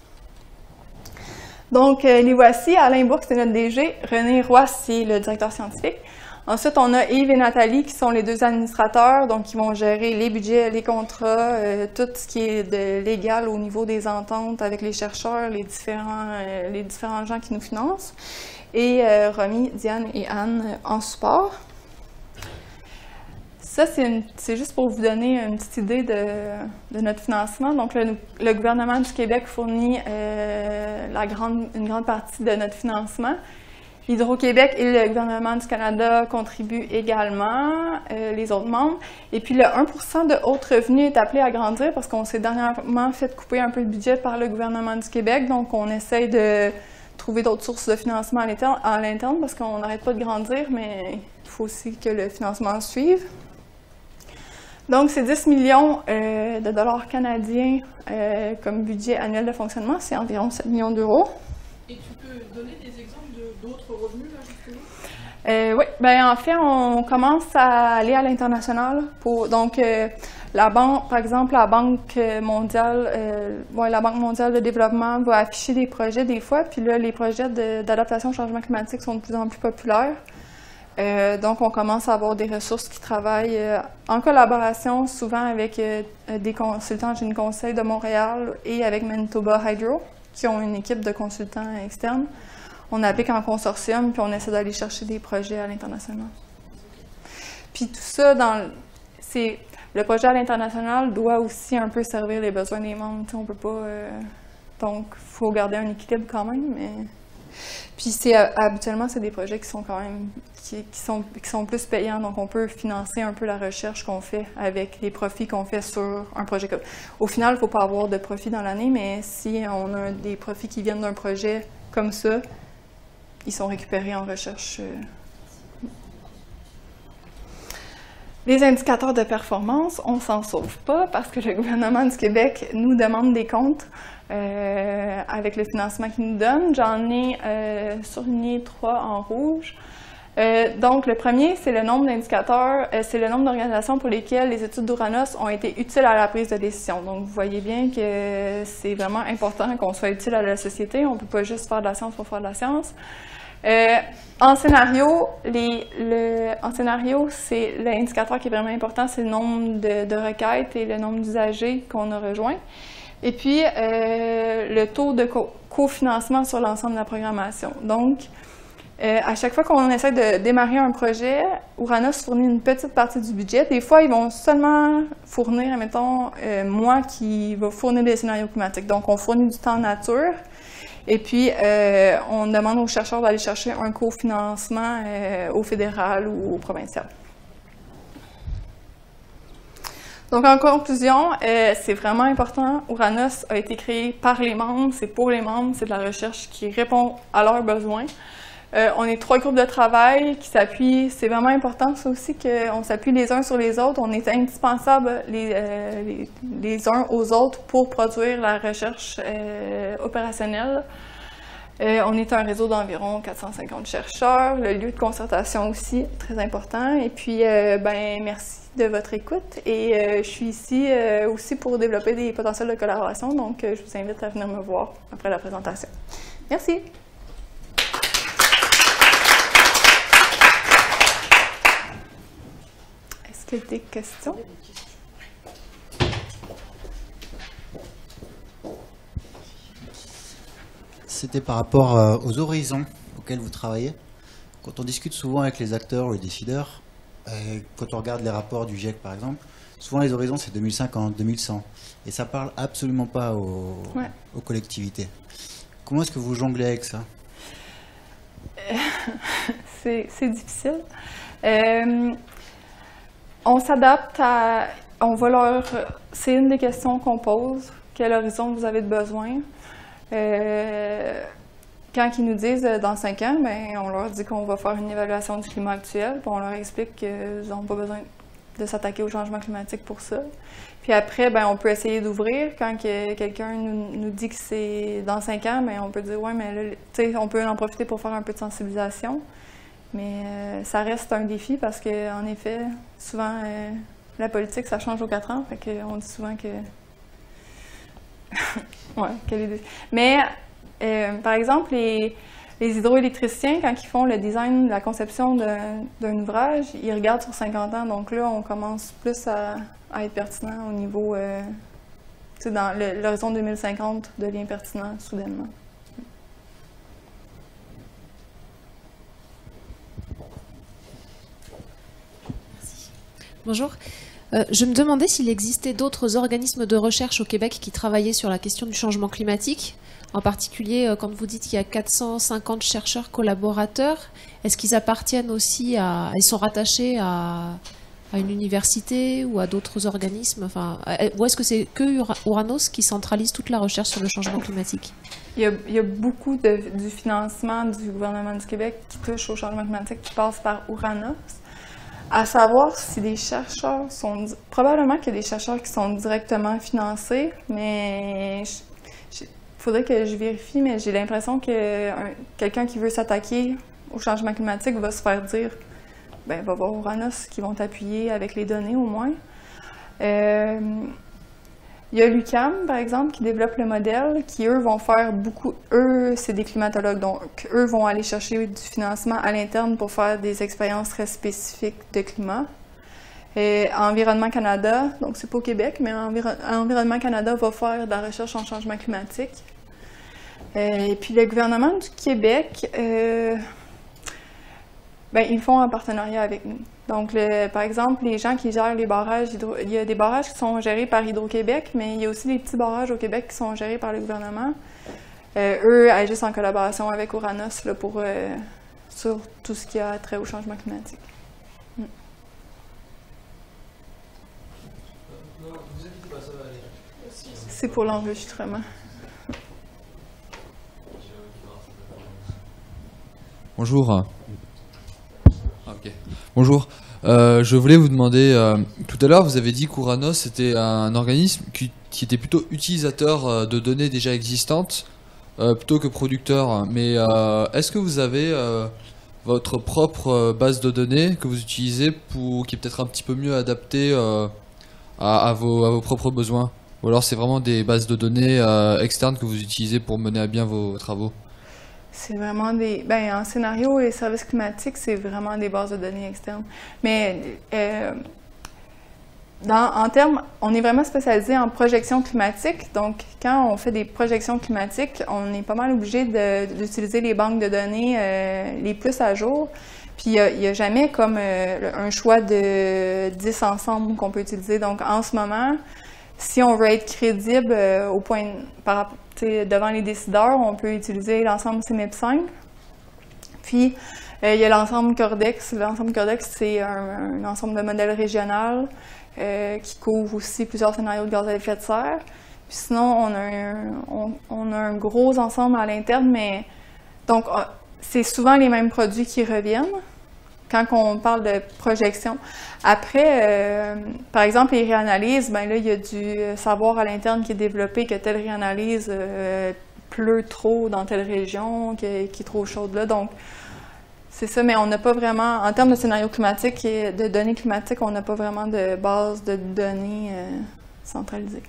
Donc, les voici. Alain Bourque, c'est notre DG. René Roy, c'est le directeur scientifique. Ensuite, on a Yves et Nathalie qui sont les deux administrateurs, donc qui vont gérer les budgets, les contrats, tout ce qui est de légal au niveau des ententes avec les chercheurs, les différents gens qui nous financent. Et Romy, Diane et Anne en support. Ça, c'est juste pour vous donner une petite idée de notre financement. Donc, le gouvernement du Québec fournit une grande partie de notre financement. Hydro-Québec et le gouvernement du Canada contribuent également, les autres membres. Et puis, le 1% de haute revenu est appelé à grandir parce qu'on s'est dernièrement fait couper un peu le budget par le gouvernement du Québec. Donc, on essaye de trouver d'autres sources de financement à l'interne parce qu'on n'arrête pas de grandir, mais il faut aussi que le financement suive. Donc, c'est 10 millions de dollars canadiens comme budget annuel de fonctionnement. C'est environ 7 millions d'euros. Et tu peux donner des exemples d'autres revenus, là, justement? Oui, bien en fait, on commence à aller à l'international. Donc, par exemple, la Banque mondiale de développement va afficher des projets des fois, puis là, les projets d'adaptation au changement climatique sont de plus en plus populaires. Donc, on commence à avoir des ressources qui travaillent en collaboration, souvent avec des consultants Génie Conseil de Montréal et avec Manitoba Hydro, qui ont une équipe de consultants externes. On applique en consortium, puis on essaie d'aller chercher des projets à l'international. Puis tout ça, le projet à l'international doit aussi un peu servir les besoins des membres. On peut pas... donc, il faut garder un équilibre quand même, mais... Puis habituellement, c'est des projets qui sont quand même... qui sont plus payants, donc on peut financer un peu la recherche qu'on fait avec les profits qu'on fait sur un projet. Au final, il ne faut pas avoir de profit dans l'année, mais si on a des profits qui viennent d'un projet comme ça, ils sont récupérés en recherche. Les indicateurs de performance, on ne s'en sauve pas parce que le gouvernement du Québec nous demande des comptes avec le financement qu'il nous donne. J'en ai surligné 3 en rouge. Donc, le premier, c'est le nombre d'indicateurs, c'est le nombre d'organisations pour lesquelles les études d'Ouranos ont été utiles à la prise de décision. Donc, vous voyez bien que c'est vraiment important qu'on soit utile à la société. On ne peut pas juste faire de la science pour faire de la science. En scénario, c'est l'indicateur qui est vraiment important, c'est le nombre de requêtes et le nombre d'usagers qu'on a rejoints. Et puis, le taux de cofinancement sur l'ensemble de la programmation. Donc, à chaque fois qu'on essaie de démarrer un projet, Ouranos fournit une petite partie du budget. Des fois, ils vont seulement fournir, admettons, moi qui va fournir des scénarios climatiques. Donc, on fournit du temps nature. Et puis, on demande aux chercheurs d'aller chercher un cofinancement au fédéral ou au provincial. Donc, en conclusion, c'est vraiment important. Ouranos a été créé par les membres, c'est pour les membres, c'est de la recherche qui répond à leurs besoins. On est 3 groupes de travail qui s'appuient. C'est vraiment important, ça aussi, qu'on s'appuie les uns sur les autres. On est indispensables les uns aux autres pour produire la recherche opérationnelle. On est un réseau d'environ 450 chercheurs. Le lieu de concertation aussi, très important. Et puis, merci de votre écoute. Et je suis ici aussi pour développer des potentiels de collaboration. Donc, je vous invite à venir me voir après la présentation. Merci. Est-ce qu'il y a des questions? C'était par rapport aux horizons auxquels vous travaillez. Quand on discute souvent avec les acteurs ou les décideurs, quand on regarde les rapports du GIEC par exemple, souvent les horizons c'est 2050, 2100. Et ça parle absolument pas aux collectivités. Comment est-ce que vous jonglez avec ça? C'est difficile. On s'adapte à... C'est une des questions qu'on pose. Quel horizon vous avez de besoin? Quand ils nous disent dans 5 ans, on leur dit qu'on va faire une évaluation du climat actuel, puis on leur explique qu'ils n'ont pas besoin de s'attaquer au changement climatique pour ça. Puis après, on peut essayer d'ouvrir. Quand quelqu'un nous dit que c'est dans 5 ans, on peut dire, ouais, mais là, on peut en profiter pour faire un peu de sensibilisation. Mais ça reste un défi parce qu'en effet, souvent, la politique, ça change aux 4 ans. Fait qu'on dit souvent que... Mais, par exemple, les hydroélectriciens, quand ils font le design, la conception d'un ouvrage, ils regardent sur 50 ans. Donc là, on commence plus à être pertinent au niveau... dans l'horizon 2050 devient pertinent soudainement. Bonjour. Je me demandais s'il existait d'autres organismes de recherche au Québec qui travaillaient sur la question du changement climatique. En particulier, quand vous dites qu'il y a 450 chercheurs collaborateurs, est-ce qu'ils appartiennent aussi à... Ils sont rattachés à une université ou à d'autres organismes? Ou est-ce que c'est que Ouranos qui centralise toute la recherche sur le changement climatique? Il y a beaucoup du financement du gouvernement du Québec qui touche au changement climatique qui passe par Ouranos. À savoir si des chercheurs sont... Probablement qu'il y a des chercheurs qui sont directement financés, mais il faudrait que je vérifie, mais j'ai l'impression que quelqu'un qui veut s'attaquer au changement climatique va se faire dire, va voir Ouranos qui vont t'appuyer avec les données au moins. Il y a l'UQAM, par exemple, qui développe le modèle, qui, eux, vont faire beaucoup... Eux, c'est des climatologues, donc eux vont aller chercher du financement à l'interne pour faire des expériences très spécifiques de climat. Et Environnement Canada, donc c'est pas au Québec, mais Environnement Canada va faire de la recherche en changement climatique. Et puis le gouvernement du Québec, ils le font en partenariat avec nous. Donc, par exemple, les gens qui gèrent les barrages, il y a des barrages qui sont gérés par Hydro-Québec, mais il y a aussi les petits barrages au Québec qui sont gérés par le gouvernement. Eux agissent en collaboration avec Ouranos là, sur tout ce qui a trait au changement climatique. C'est pour l'enregistrement. Bonjour. Ok. Bonjour. Je voulais vous demander, tout à l'heure vous avez dit qu'Ouranos était un organisme qui était plutôt utilisateur de données déjà existantes plutôt que producteur. Mais est-ce que vous avez votre propre base de données que vous utilisez qui est peut-être un petit peu mieux adaptée à vos propres besoins? Ou alors c'est vraiment des bases de données externes que vous utilisez pour mener à bien vos travaux? C'est vraiment des... en scénario et services climatiques, c'est vraiment des bases de données externes. Mais en termes, on est vraiment spécialisé en projection climatique. Donc, quand on fait des projections climatiques, on est pas mal obligé d'utiliser les banques de données les plus à jour. Puis, il n'y a jamais comme un choix de 10 ensembles qu'on peut utiliser. Donc, en ce moment, si on veut être crédible au point devant les décideurs, on peut utiliser l'ensemble CMIP5. Puis, Il y a l'ensemble Cordex. L'ensemble Cordex, c'est un ensemble de modèles régional qui couvre aussi plusieurs scénarios de gaz à effet de serre. Puis sinon, on a un gros ensemble à l'interne, mais donc c'est souvent les mêmes produits qui reviennent quand on parle de projection. Après, par exemple, les réanalyses, ben là, il y a du savoir à l'interne qui est développé que telle réanalyse pleut trop dans telle région, qui est trop chaude là. Donc, c'est ça, mais on n'a pas vraiment, en termes de scénario climatique et de données climatiques, on n'a pas vraiment de base de données centralisée.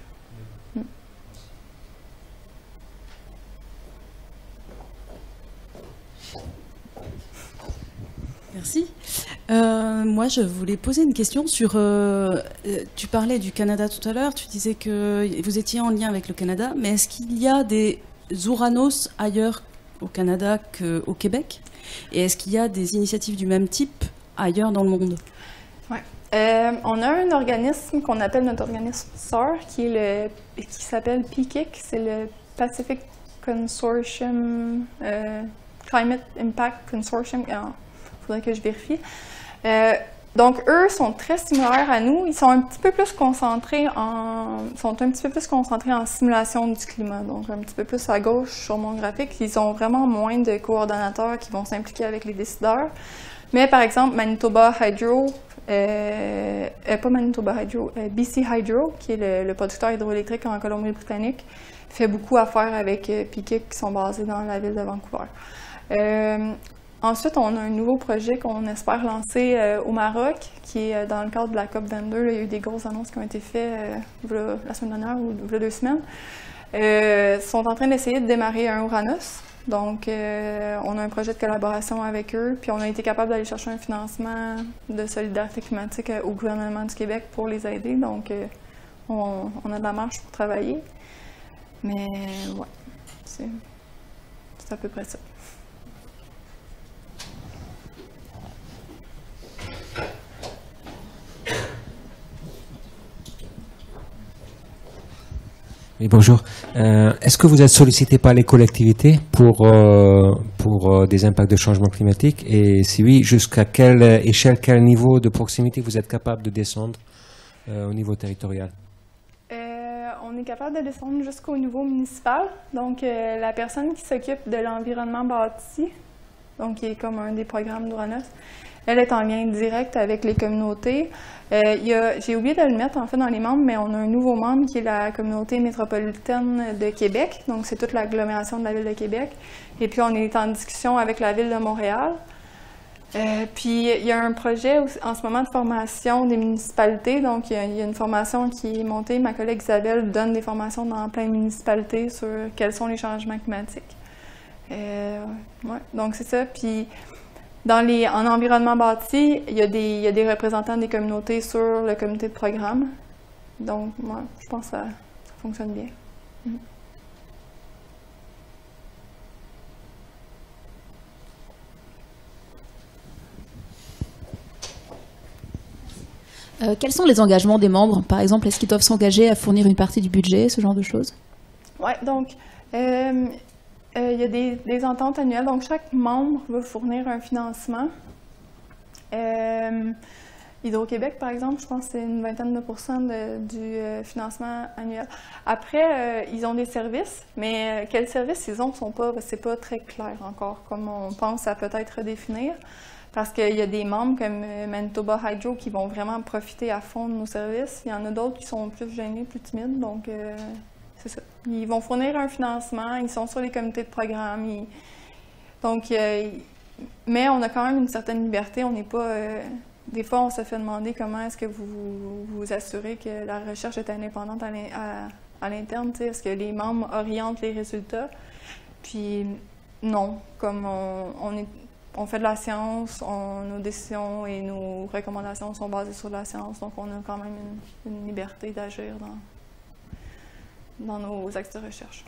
Merci. Moi, je voulais poser une question sur... tu parlais du Canada tout à l'heure, tu disais que vous étiez en lien avec le Canada, mais est-ce qu'il y a des Ouranos ailleurs au Canada qu'au Québec? Et est-ce qu'il y a des initiatives du même type ailleurs dans le monde? Oui. On a un organisme qu'on appelle notre organisme SAR, qui s'appelle PICIC, c'est le Pacific Consortium, Climate Impact Consortium. Il faudrait que je vérifie. Donc, eux sont très similaires à nous. Ils sont un petit peu plus concentrés en simulation du climat. Donc, un petit peu plus à gauche sur mon graphique. Ils ont vraiment moins de coordonnateurs qui vont s'impliquer avec les décideurs. Mais, par exemple, Manitoba Hydro, pas Manitoba Hydro, BC Hydro, qui est le producteur hydroélectrique en Colombie-Britannique, fait beaucoup affaire avec PICIC qui sont basés dans la ville de Vancouver. Ensuite, on a un nouveau projet qu'on espère lancer au Maroc, qui est dans le cadre de la COP22. Là, il y a eu des grosses annonces qui ont été faites la semaine dernière ou il y a 2 semaines. Ils sont en train d'essayer de démarrer un Ouranos. Donc, on a un projet de collaboration avec eux, puis on a été capable d'aller chercher un financement de solidarité climatique au gouvernement du Québec pour les aider. Donc, on a de la marge pour travailler. Mais, ouais, c'est à peu près ça. Oui, bonjour. Est-ce que vous êtes sollicité par les collectivités pour des impacts de changement climatique? Et si oui, jusqu'à quelle échelle, quel niveau de proximité vous êtes capable de descendre au niveau territorial? On est capable de descendre jusqu'au niveau municipal. Donc, la personne qui s'occupe de l'environnement bâti, donc qui est comme un des programmes d'Ouranos, elle est en lien direct avec les communautés. J'ai oublié de le mettre en fait dans les membres, mais on a un nouveau membre qui est la communauté métropolitaine de Québec. Donc, c'est toute l'agglomération de la ville de Québec. Et puis, on est en discussion avec la ville de Montréal. Puis, il y a un projet en ce moment de formation des municipalités. Donc, il y a une formation qui est montée. Ma collègue Isabelle donne des formations dans plein de municipalités sur quels sont les changements climatiques. Ouais, donc, c'est ça. Puis, en environnement bâti, il y a des représentants des communautés sur le comité de programme. Donc, moi, je pense que ça fonctionne bien. Quels sont les engagements des membres? Par exemple, est-ce qu'ils doivent s'engager à fournir une partie du budget, ce genre de choses? Oui, donc, il y a des ententes annuelles, donc chaque membre va fournir un financement. Hydro-Québec, par exemple, je pense que c'est une vingtaine de pourcents du financement annuel. Après, ils ont des services, mais quels services ils ont, c'est pas très clair encore, comme on pense à peut-être redéfinir, parce qu'il y a des membres comme Manitoba Hydro qui vont vraiment profiter à fond de nos services. Il y en a d'autres qui sont plus gênés, plus timides, donc... c'est ça. Ils vont fournir un financement, ils sont sur les comités de programme. Mais on a quand même une certaine liberté. On n'est pas. Des fois, on se fait demander comment est-ce que vous vous assurez que la recherche est indépendante à l'interne. Est-ce que les membres orientent les résultats? Puis non, comme on fait de la science, nos décisions et nos recommandations sont basées sur la science, donc on a quand même une liberté d'agir dans nos axes de recherche.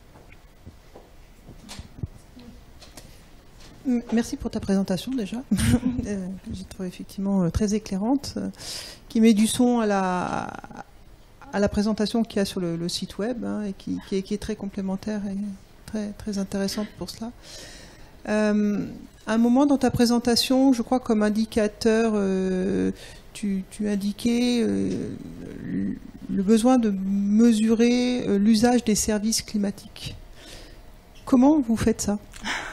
Merci pour ta présentation déjà, j'ai trouvé effectivement très éclairante, qui met du son à la présentation qu'il y a sur le site web, et qui est très complémentaire et très, très intéressante pour cela. À un moment dans ta présentation, je crois comme indicateur, tu indiquais le besoin de mesurer l'usage des services climatiques. Comment vous faites ça?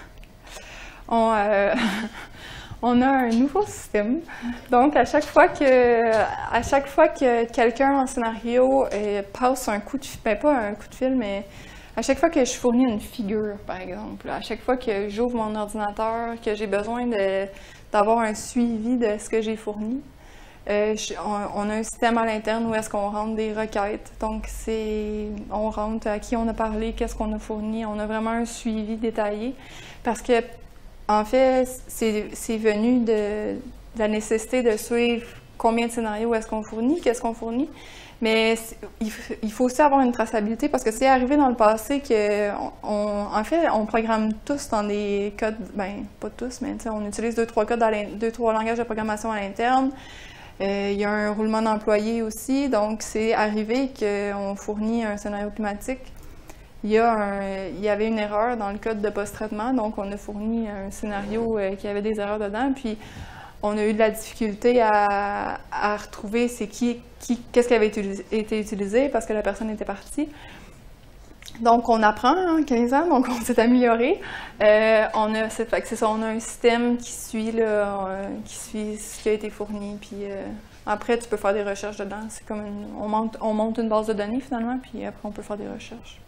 On a un nouveau système. Donc, à chaque fois que quelqu'un en scénario passe un coup de fil, pas un coup de fil, mais à chaque fois que je fournis une figure, par exemple, à chaque fois que j'ouvre mon ordinateur, que j'ai besoin d'avoir un suivi de ce que j'ai fourni, on a un système à l'interne où est-ce qu'on rentre des requêtes. Donc, on rentre à qui on a parlé, qu'est-ce qu'on a fourni. On a vraiment un suivi détaillé parce que en fait, c'est venu de la nécessité de suivre combien de scénarios est-ce qu'on fournit, qu'est-ce qu'on fournit. Mais il faut aussi avoir une traçabilité parce que c'est arrivé dans le passé en fait, on programme tous dans des codes, ben pas tous, mais on utilise 2-3 langages de programmation à l'interne. Il y a un roulement d'employés aussi, donc c'est arrivé qu'on fournit un scénario climatique. Il y avait une erreur dans le code de post-traitement, donc on a fourni un scénario qui avait des erreurs dedans, puis on a eu de la difficulté à retrouver qu'est-ce qui avait été utilisé parce que la personne était partie. Donc on apprend, 15 ans, donc on s'est amélioré. On a un système qui suit ce qui a été fourni, puis après tu peux faire des recherches dedans. C'est comme on monte une base de données finalement, puis après on peut faire des recherches.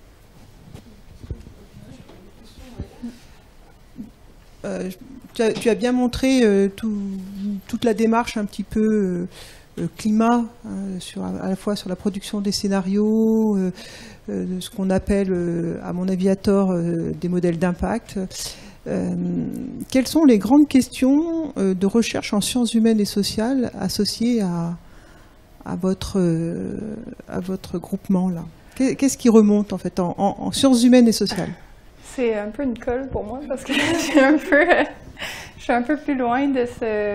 Tu as bien montré toute la démarche un petit peu climat, à la fois sur la production des scénarios, ce qu'on appelle, à mon avis à tort, des modèles d'impact. Quelles sont les grandes questions de recherche en sciences humaines et sociales associées à votre groupement là? Qu'est-ce qui remonte en fait en sciences humaines et sociales? C'est un peu une colle pour moi parce que je suis un peu plus loin de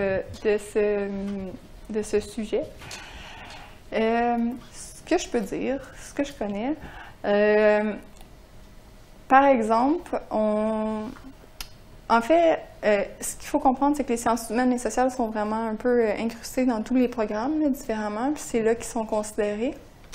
ce sujet. Ce que je peux dire, ce que je connais, par exemple, en fait, ce qu'il faut comprendre, c'est que les sciences humaines et sociales sont vraiment un peu incrustées dans tous les programmes là, différemment, puis c'est là qu'ils sont considérés.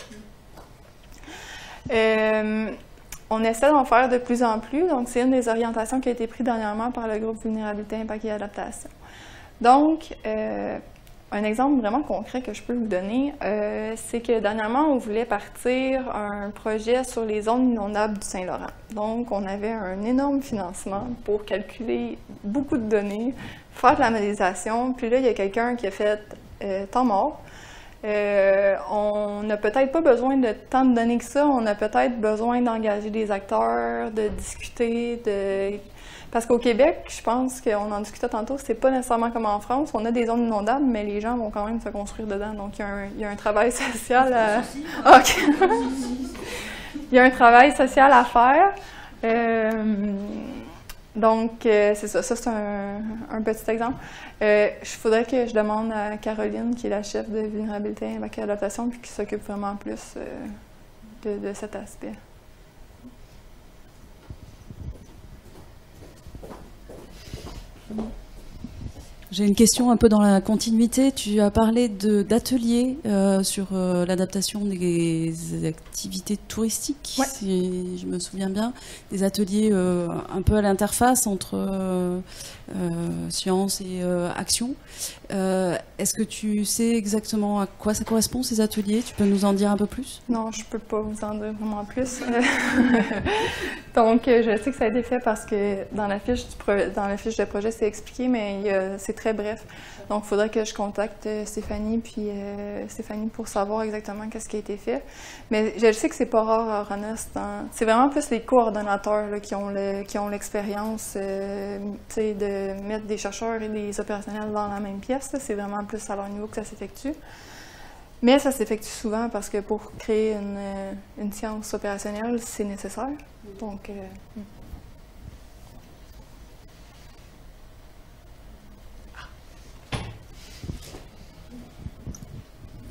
On essaie d'en faire de plus en plus, donc c'est une des orientations qui a été prise dernièrement par le groupe Vulnérabilité, Impact et Adaptation. Donc, un exemple vraiment concret que je peux vous donner, c'est que dernièrement, on voulait partir un projet sur les zones inondables du Saint-Laurent. Donc, on avait un énorme financement pour calculer beaucoup de données, faire de la modélisation, puis là, il y a quelqu'un qui a fait temps mort. On n'a peut-être pas besoin de tant de données que ça, on a peut-être besoin d'engager des acteurs, de discuter, parce qu'au Québec, je pense qu'on en discutait tantôt, c'est pas nécessairement comme en France, on a des zones inondables, mais les gens vont quand même se construire dedans, donc il y a un travail social à... Il y a un travail social à faire. Donc, c'est ça. Ça, c'est un petit exemple. Il faudrait que je demande à Caroline, qui est la chef de Vulnérabilité, Impact et Adaptation, puis qui s'occupe vraiment plus de cet aspect. J'ai une question un peu dans la continuité. Tu as parlé d'ateliers sur l'adaptation des activités touristiques, ouais. Si je me souviens bien. Des ateliers un peu à l'interface entre science et action. Est-ce que tu sais exactement à quoi ça correspond, ces ateliers? Tu peux nous en dire un peu plus? Non, je ne peux pas vous en dire vraiment plus. Donc, je sais que ça a été fait parce que dans la fiche de projet, c'est expliqué, mais c'est très bref. Donc, il faudrait que je contacte Stéphanie pour savoir exactement qu'est-ce qui a été fait. Mais je sais que c'est pas rare à Ronos. C'est vraiment plus les coordonnateurs là, qui ont l'expérience de mettre des chercheurs et des opérationnels dans la même pièce. C'est vraiment plus à leur niveau que ça s'effectue. Mais ça s'effectue souvent parce que pour créer une science opérationnelle, c'est nécessaire. Donc,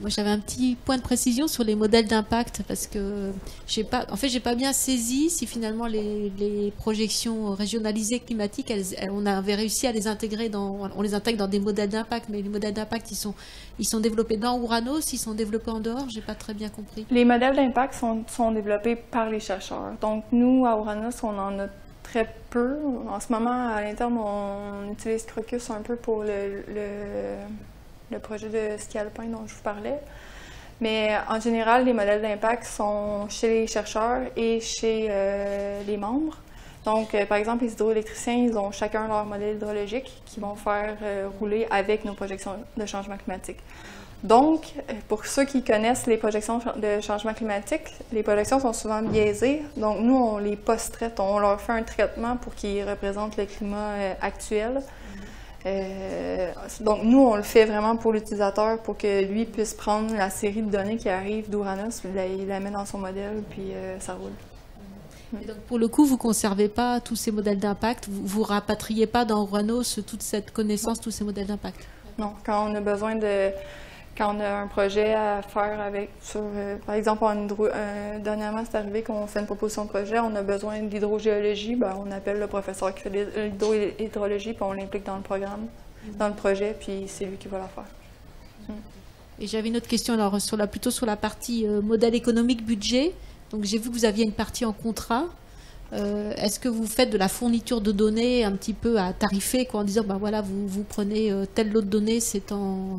Moi, j'avais un petit point de précision sur les modèles d'impact parce que j'ai pas bien saisi si finalement les projections régionalisées climatiques, on avait réussi à les intégrer on les intègre dans des modèles d'impact, mais les modèles d'impact, ils sont développés dans Ouranos, ils sont développés en dehors. J'ai pas très bien compris. Les modèles d'impact sont développés par les chercheurs. Donc nous, à Ouranos, on en a très peu. En ce moment, à l'interne, on utilise Crocus un peu pour le projet de ski alpin dont je vous parlais. Mais en général, les modèles d'impact sont chez les chercheurs et chez les membres. Donc, par exemple, les hydroélectriciens, ils ont chacun leur modèle hydrologique qui vont faire rouler avec nos projections de changement climatique. Donc, pour ceux qui connaissent les projections de changement climatique, les projections sont souvent biaisées. Donc, nous, on les post-traite, on leur fait un traitement pour qu'ils représentent le climat actuel. Donc, nous, on le fait vraiment pour l'utilisateur, pour que lui puisse prendre la série de données qui arrive d'Ouranos, il la met dans son modèle, puis ça roule. Et donc, pour le coup, vous ne conservez pas tous ces modèles d'impact, vous ne rapatriez pas dans Ouranos toute cette connaissance, tous ces modèles d'impact? Non, quand on a besoin quand on a un projet à faire par exemple, dernièrement, c'est arrivé qu'on fait une proposition de projet, on a besoin d'hydrogéologie, on appelle le professeur qui fait l'hydrologie, puis on l'implique dans le programme, dans le projet, puis c'est lui qui va la faire. Et j'avais une autre question, alors, plutôt sur la partie modèle économique, budget. Donc j'ai vu que vous aviez une partie en contrat. Est-ce que vous faites de la fourniture de données un petit peu à tarifer, en disant, voilà, vous prenez tel lot de données, c'est en...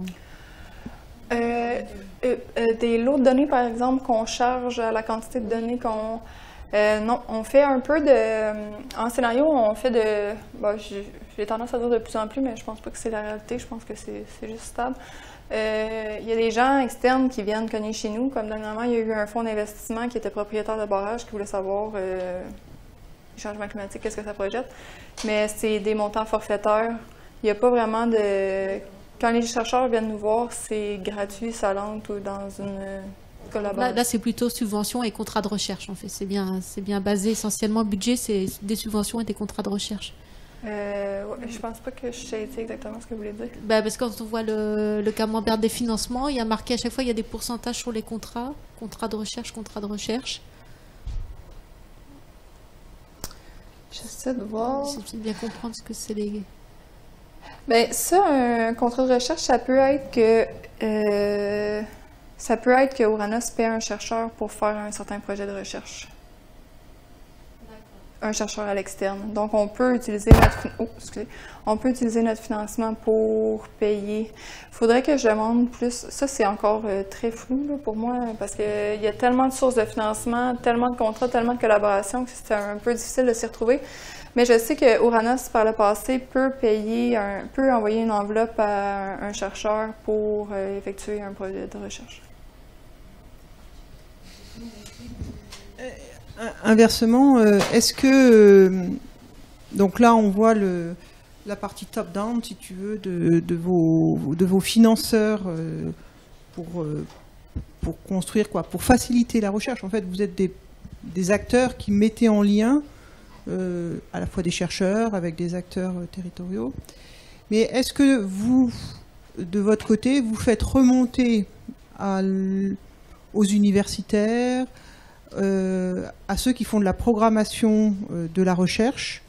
Des lots de données, par exemple, qu'on charge à la quantité de données qu'on... non, on fait un peu de... En scénario, on fait de... j'ai tendance à dire de plus en plus, mais je pense pas que c'est la réalité, je pense que c'est juste stable. Il y a des gens externes qui viennent cogner chez nous, comme dernièrement, il y a eu un fonds d'investissement qui était propriétaire de barrage qui voulait savoir le changement climatique, qu'est-ce que ça projette. Mais c'est des montants forfaitaires. Il n'y a pas vraiment de... Quand les chercheurs viennent nous voir, c'est gratuit, ça l'entre dans une collaboration. Là, c'est plutôt subventions et contrats de recherche, en fait. C'est bien basé essentiellement budget, c'est des subventions et des contrats de recherche. Je pense pas que je sais exactement ce que vous voulez dire. Parce que quand on voit le camembert des financements, il y a marqué à chaque fois, il y a des pourcentages sur les contrats de recherche, contrat de recherche. J'essaie de voir. J'essaie de bien comprendre ce que c'est les... Ça, un contrat de recherche, ça peut être que Ouranos paie un chercheur pour faire un certain projet de recherche. Un chercheur à l'externe. Donc, on peut utiliser notre financement pour payer. Il faudrait que je demande plus. Ça, c'est encore très flou là, pour moi, parce qu'il y a tellement de sources de financement, tellement de contrats, tellement de collaborations que c'est un peu difficile de s'y retrouver. Mais je sais que Ouranos, par le passé, peut envoyer une enveloppe à un chercheur pour effectuer un projet de recherche. Inversement, est-ce que... donc là, on voit la partie top-down, si tu veux, de vos financeurs pour construire quoi? Pour faciliter la recherche. En fait, vous êtes des acteurs qui mettaient en lien à la fois des chercheurs avec des acteurs territoriaux. Mais est-ce que vous, de votre côté, vous faites remonter aux universitaires, à ceux qui font de la programmation de la recherche,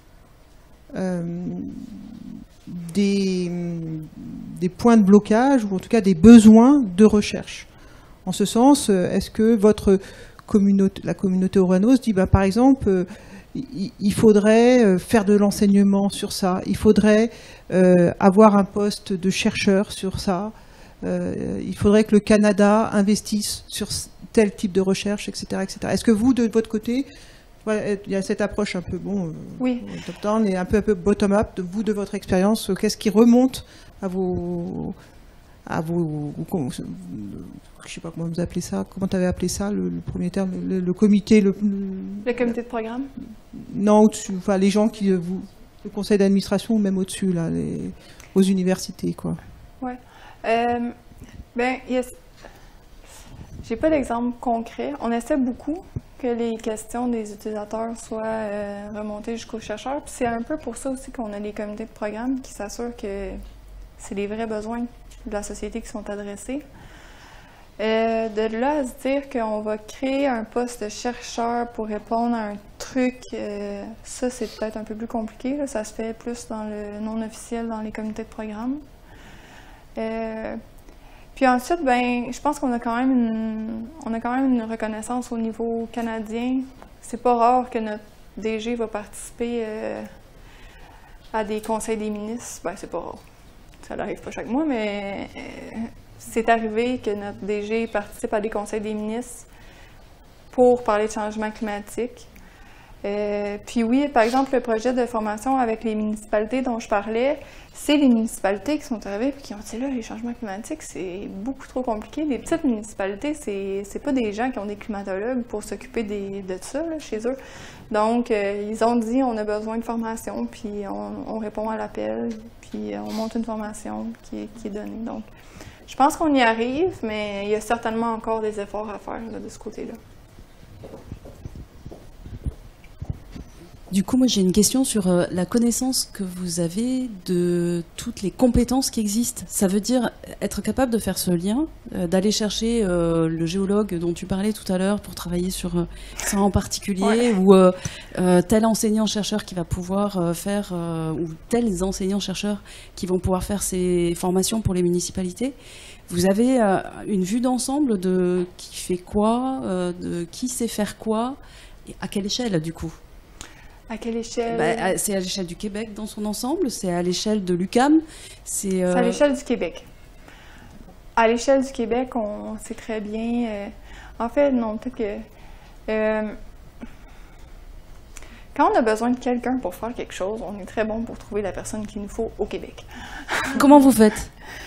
des points de blocage ou en tout cas des besoins de recherche? En ce sens, est-ce que la communauté Ouranos dit par exemple il faudrait faire de l'enseignement sur ça, il faudrait avoir un poste de chercheur sur ça, il faudrait que le Canada investisse sur tel type de recherche, etc. etc. Est-ce que vous, de votre côté, il y a cette approche un peu oui, top-down et un peu bottom-up, de votre expérience, qu'est-ce qui remonte à vos je sais pas comment vous appelez ça, comment tu avais appelé ça, le premier terme, le comité... Le comité de programme? Non, au-dessus, enfin les gens le conseil d'administration ou même au-dessus, là, aux universités, quoi. Ouais. J'ai pas d'exemple concret. On essaie beaucoup que les questions des utilisateurs soient remontées jusqu'aux chercheurs. Puis c'est un peu pour ça aussi qu'on a les comités de programme qui s'assurent que c'est les vrais besoins de la société qui sont adressés. De là à se dire qu'on va créer un poste de chercheur pour répondre à un truc, ça c'est peut-être un peu plus compliqué. Là. Ça se fait plus dans le non-officiel, dans les comités de programme. Puis ensuite, ben, je pense qu'on a quand même une reconnaissance au niveau canadien. C'est pas rare que notre DG va participer à des conseils des ministres. Ben, c'est pas rare. Ça n'arrive pas chaque mois, mais c'est arrivé que notre DG participe à des conseils des ministres pour parler de changement climatique. Puis oui, par exemple, le projet de formation avec les municipalités dont je parlais, c'est les municipalités qui sont arrivées et qui ont dit là, les changements climatiques, c'est beaucoup trop compliqué. Les petites municipalités, c'est pas des gens qui ont des climatologues pour s'occuper de ça là, chez eux. Donc, ils ont dit on a besoin de formation, puis on répond à l'appel, puis on monte une formation qui est donnée. Donc, je pense qu'on y arrive, mais il y a certainement encore des efforts à faire là, de ce côté-là. Du coup, moi j'ai une question sur la connaissance que vous avez de toutes les compétences qui existent. Ça veut dire être capable de faire ce lien, d'aller chercher le géologue dont tu parlais tout à l'heure pour travailler sur ça en particulier, ou tel enseignant-chercheur qui va pouvoir faire, ou tels enseignants-chercheurs qui vont pouvoir faire ces formations pour les municipalités. Vous avez une vue d'ensemble de qui fait quoi, de qui sait faire quoi, et à quelle échelle du coup ? À quelle échelle? C'est à l'échelle du Québec dans son ensemble, c'est à l'échelle de l'UQAM. C'est à l'échelle du Québec. À l'échelle du Québec, on sait très bien... en fait, non, peut-être que... quand on a besoin de quelqu'un pour faire quelque chose, on est très bon pour trouver la personne qu'il nous faut au Québec. Comment vous faites?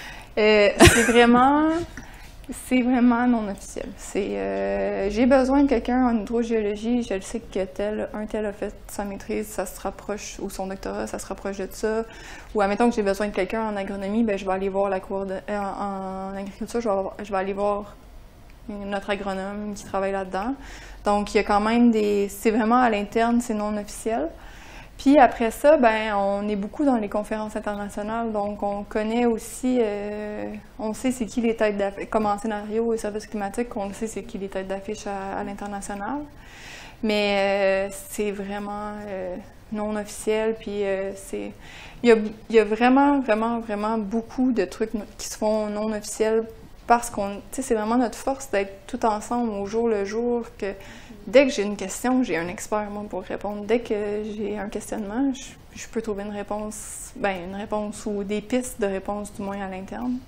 C'est vraiment non officiel. J'ai besoin de quelqu'un en hydrogéologie, je le sais que tel a fait sa maîtrise, ça se rapproche, ou son doctorat, ça se rapproche de ça. Ou admettons que j'ai besoin de quelqu'un en agronomie, ben, je vais aller voir en agriculture, je vais aller voir notre agronome qui travaille là-dedans. Donc il y a quand même c'est vraiment à l'interne, c'est non officiel. Puis après ça, ben, on est beaucoup dans les conférences internationales, donc on connaît aussi, on sait c'est qui les têtes d'affiche, comme en scénario et services climatiques, on sait c'est qui les têtes d'affiche à l'international. Mais c'est vraiment non officiel, puis il y a vraiment, vraiment, vraiment beaucoup de trucs qui se font non officiels parce qu'on, c'est vraiment notre force d'être tout ensemble au jour le jour, que dès que j'ai une question, j'ai un expert moi, pour répondre. Dès que j'ai un questionnement, je peux trouver une réponse ou des pistes de réponse du moins à l'interne.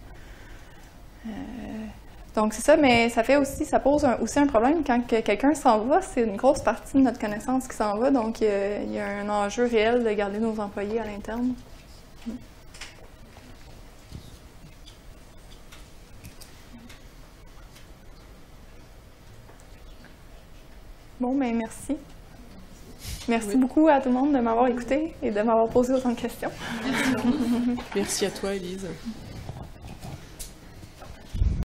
Donc c'est ça, mais ça pose aussi un problème quand quelqu'un s'en va, c'est une grosse partie de notre connaissance qui s'en va, donc il y a un enjeu réel de garder nos employés à l'interne. Bon, ben merci. Merci beaucoup à tout le monde de m'avoir écouté et de m'avoir posé autant de questions. Merci à toi, Élise.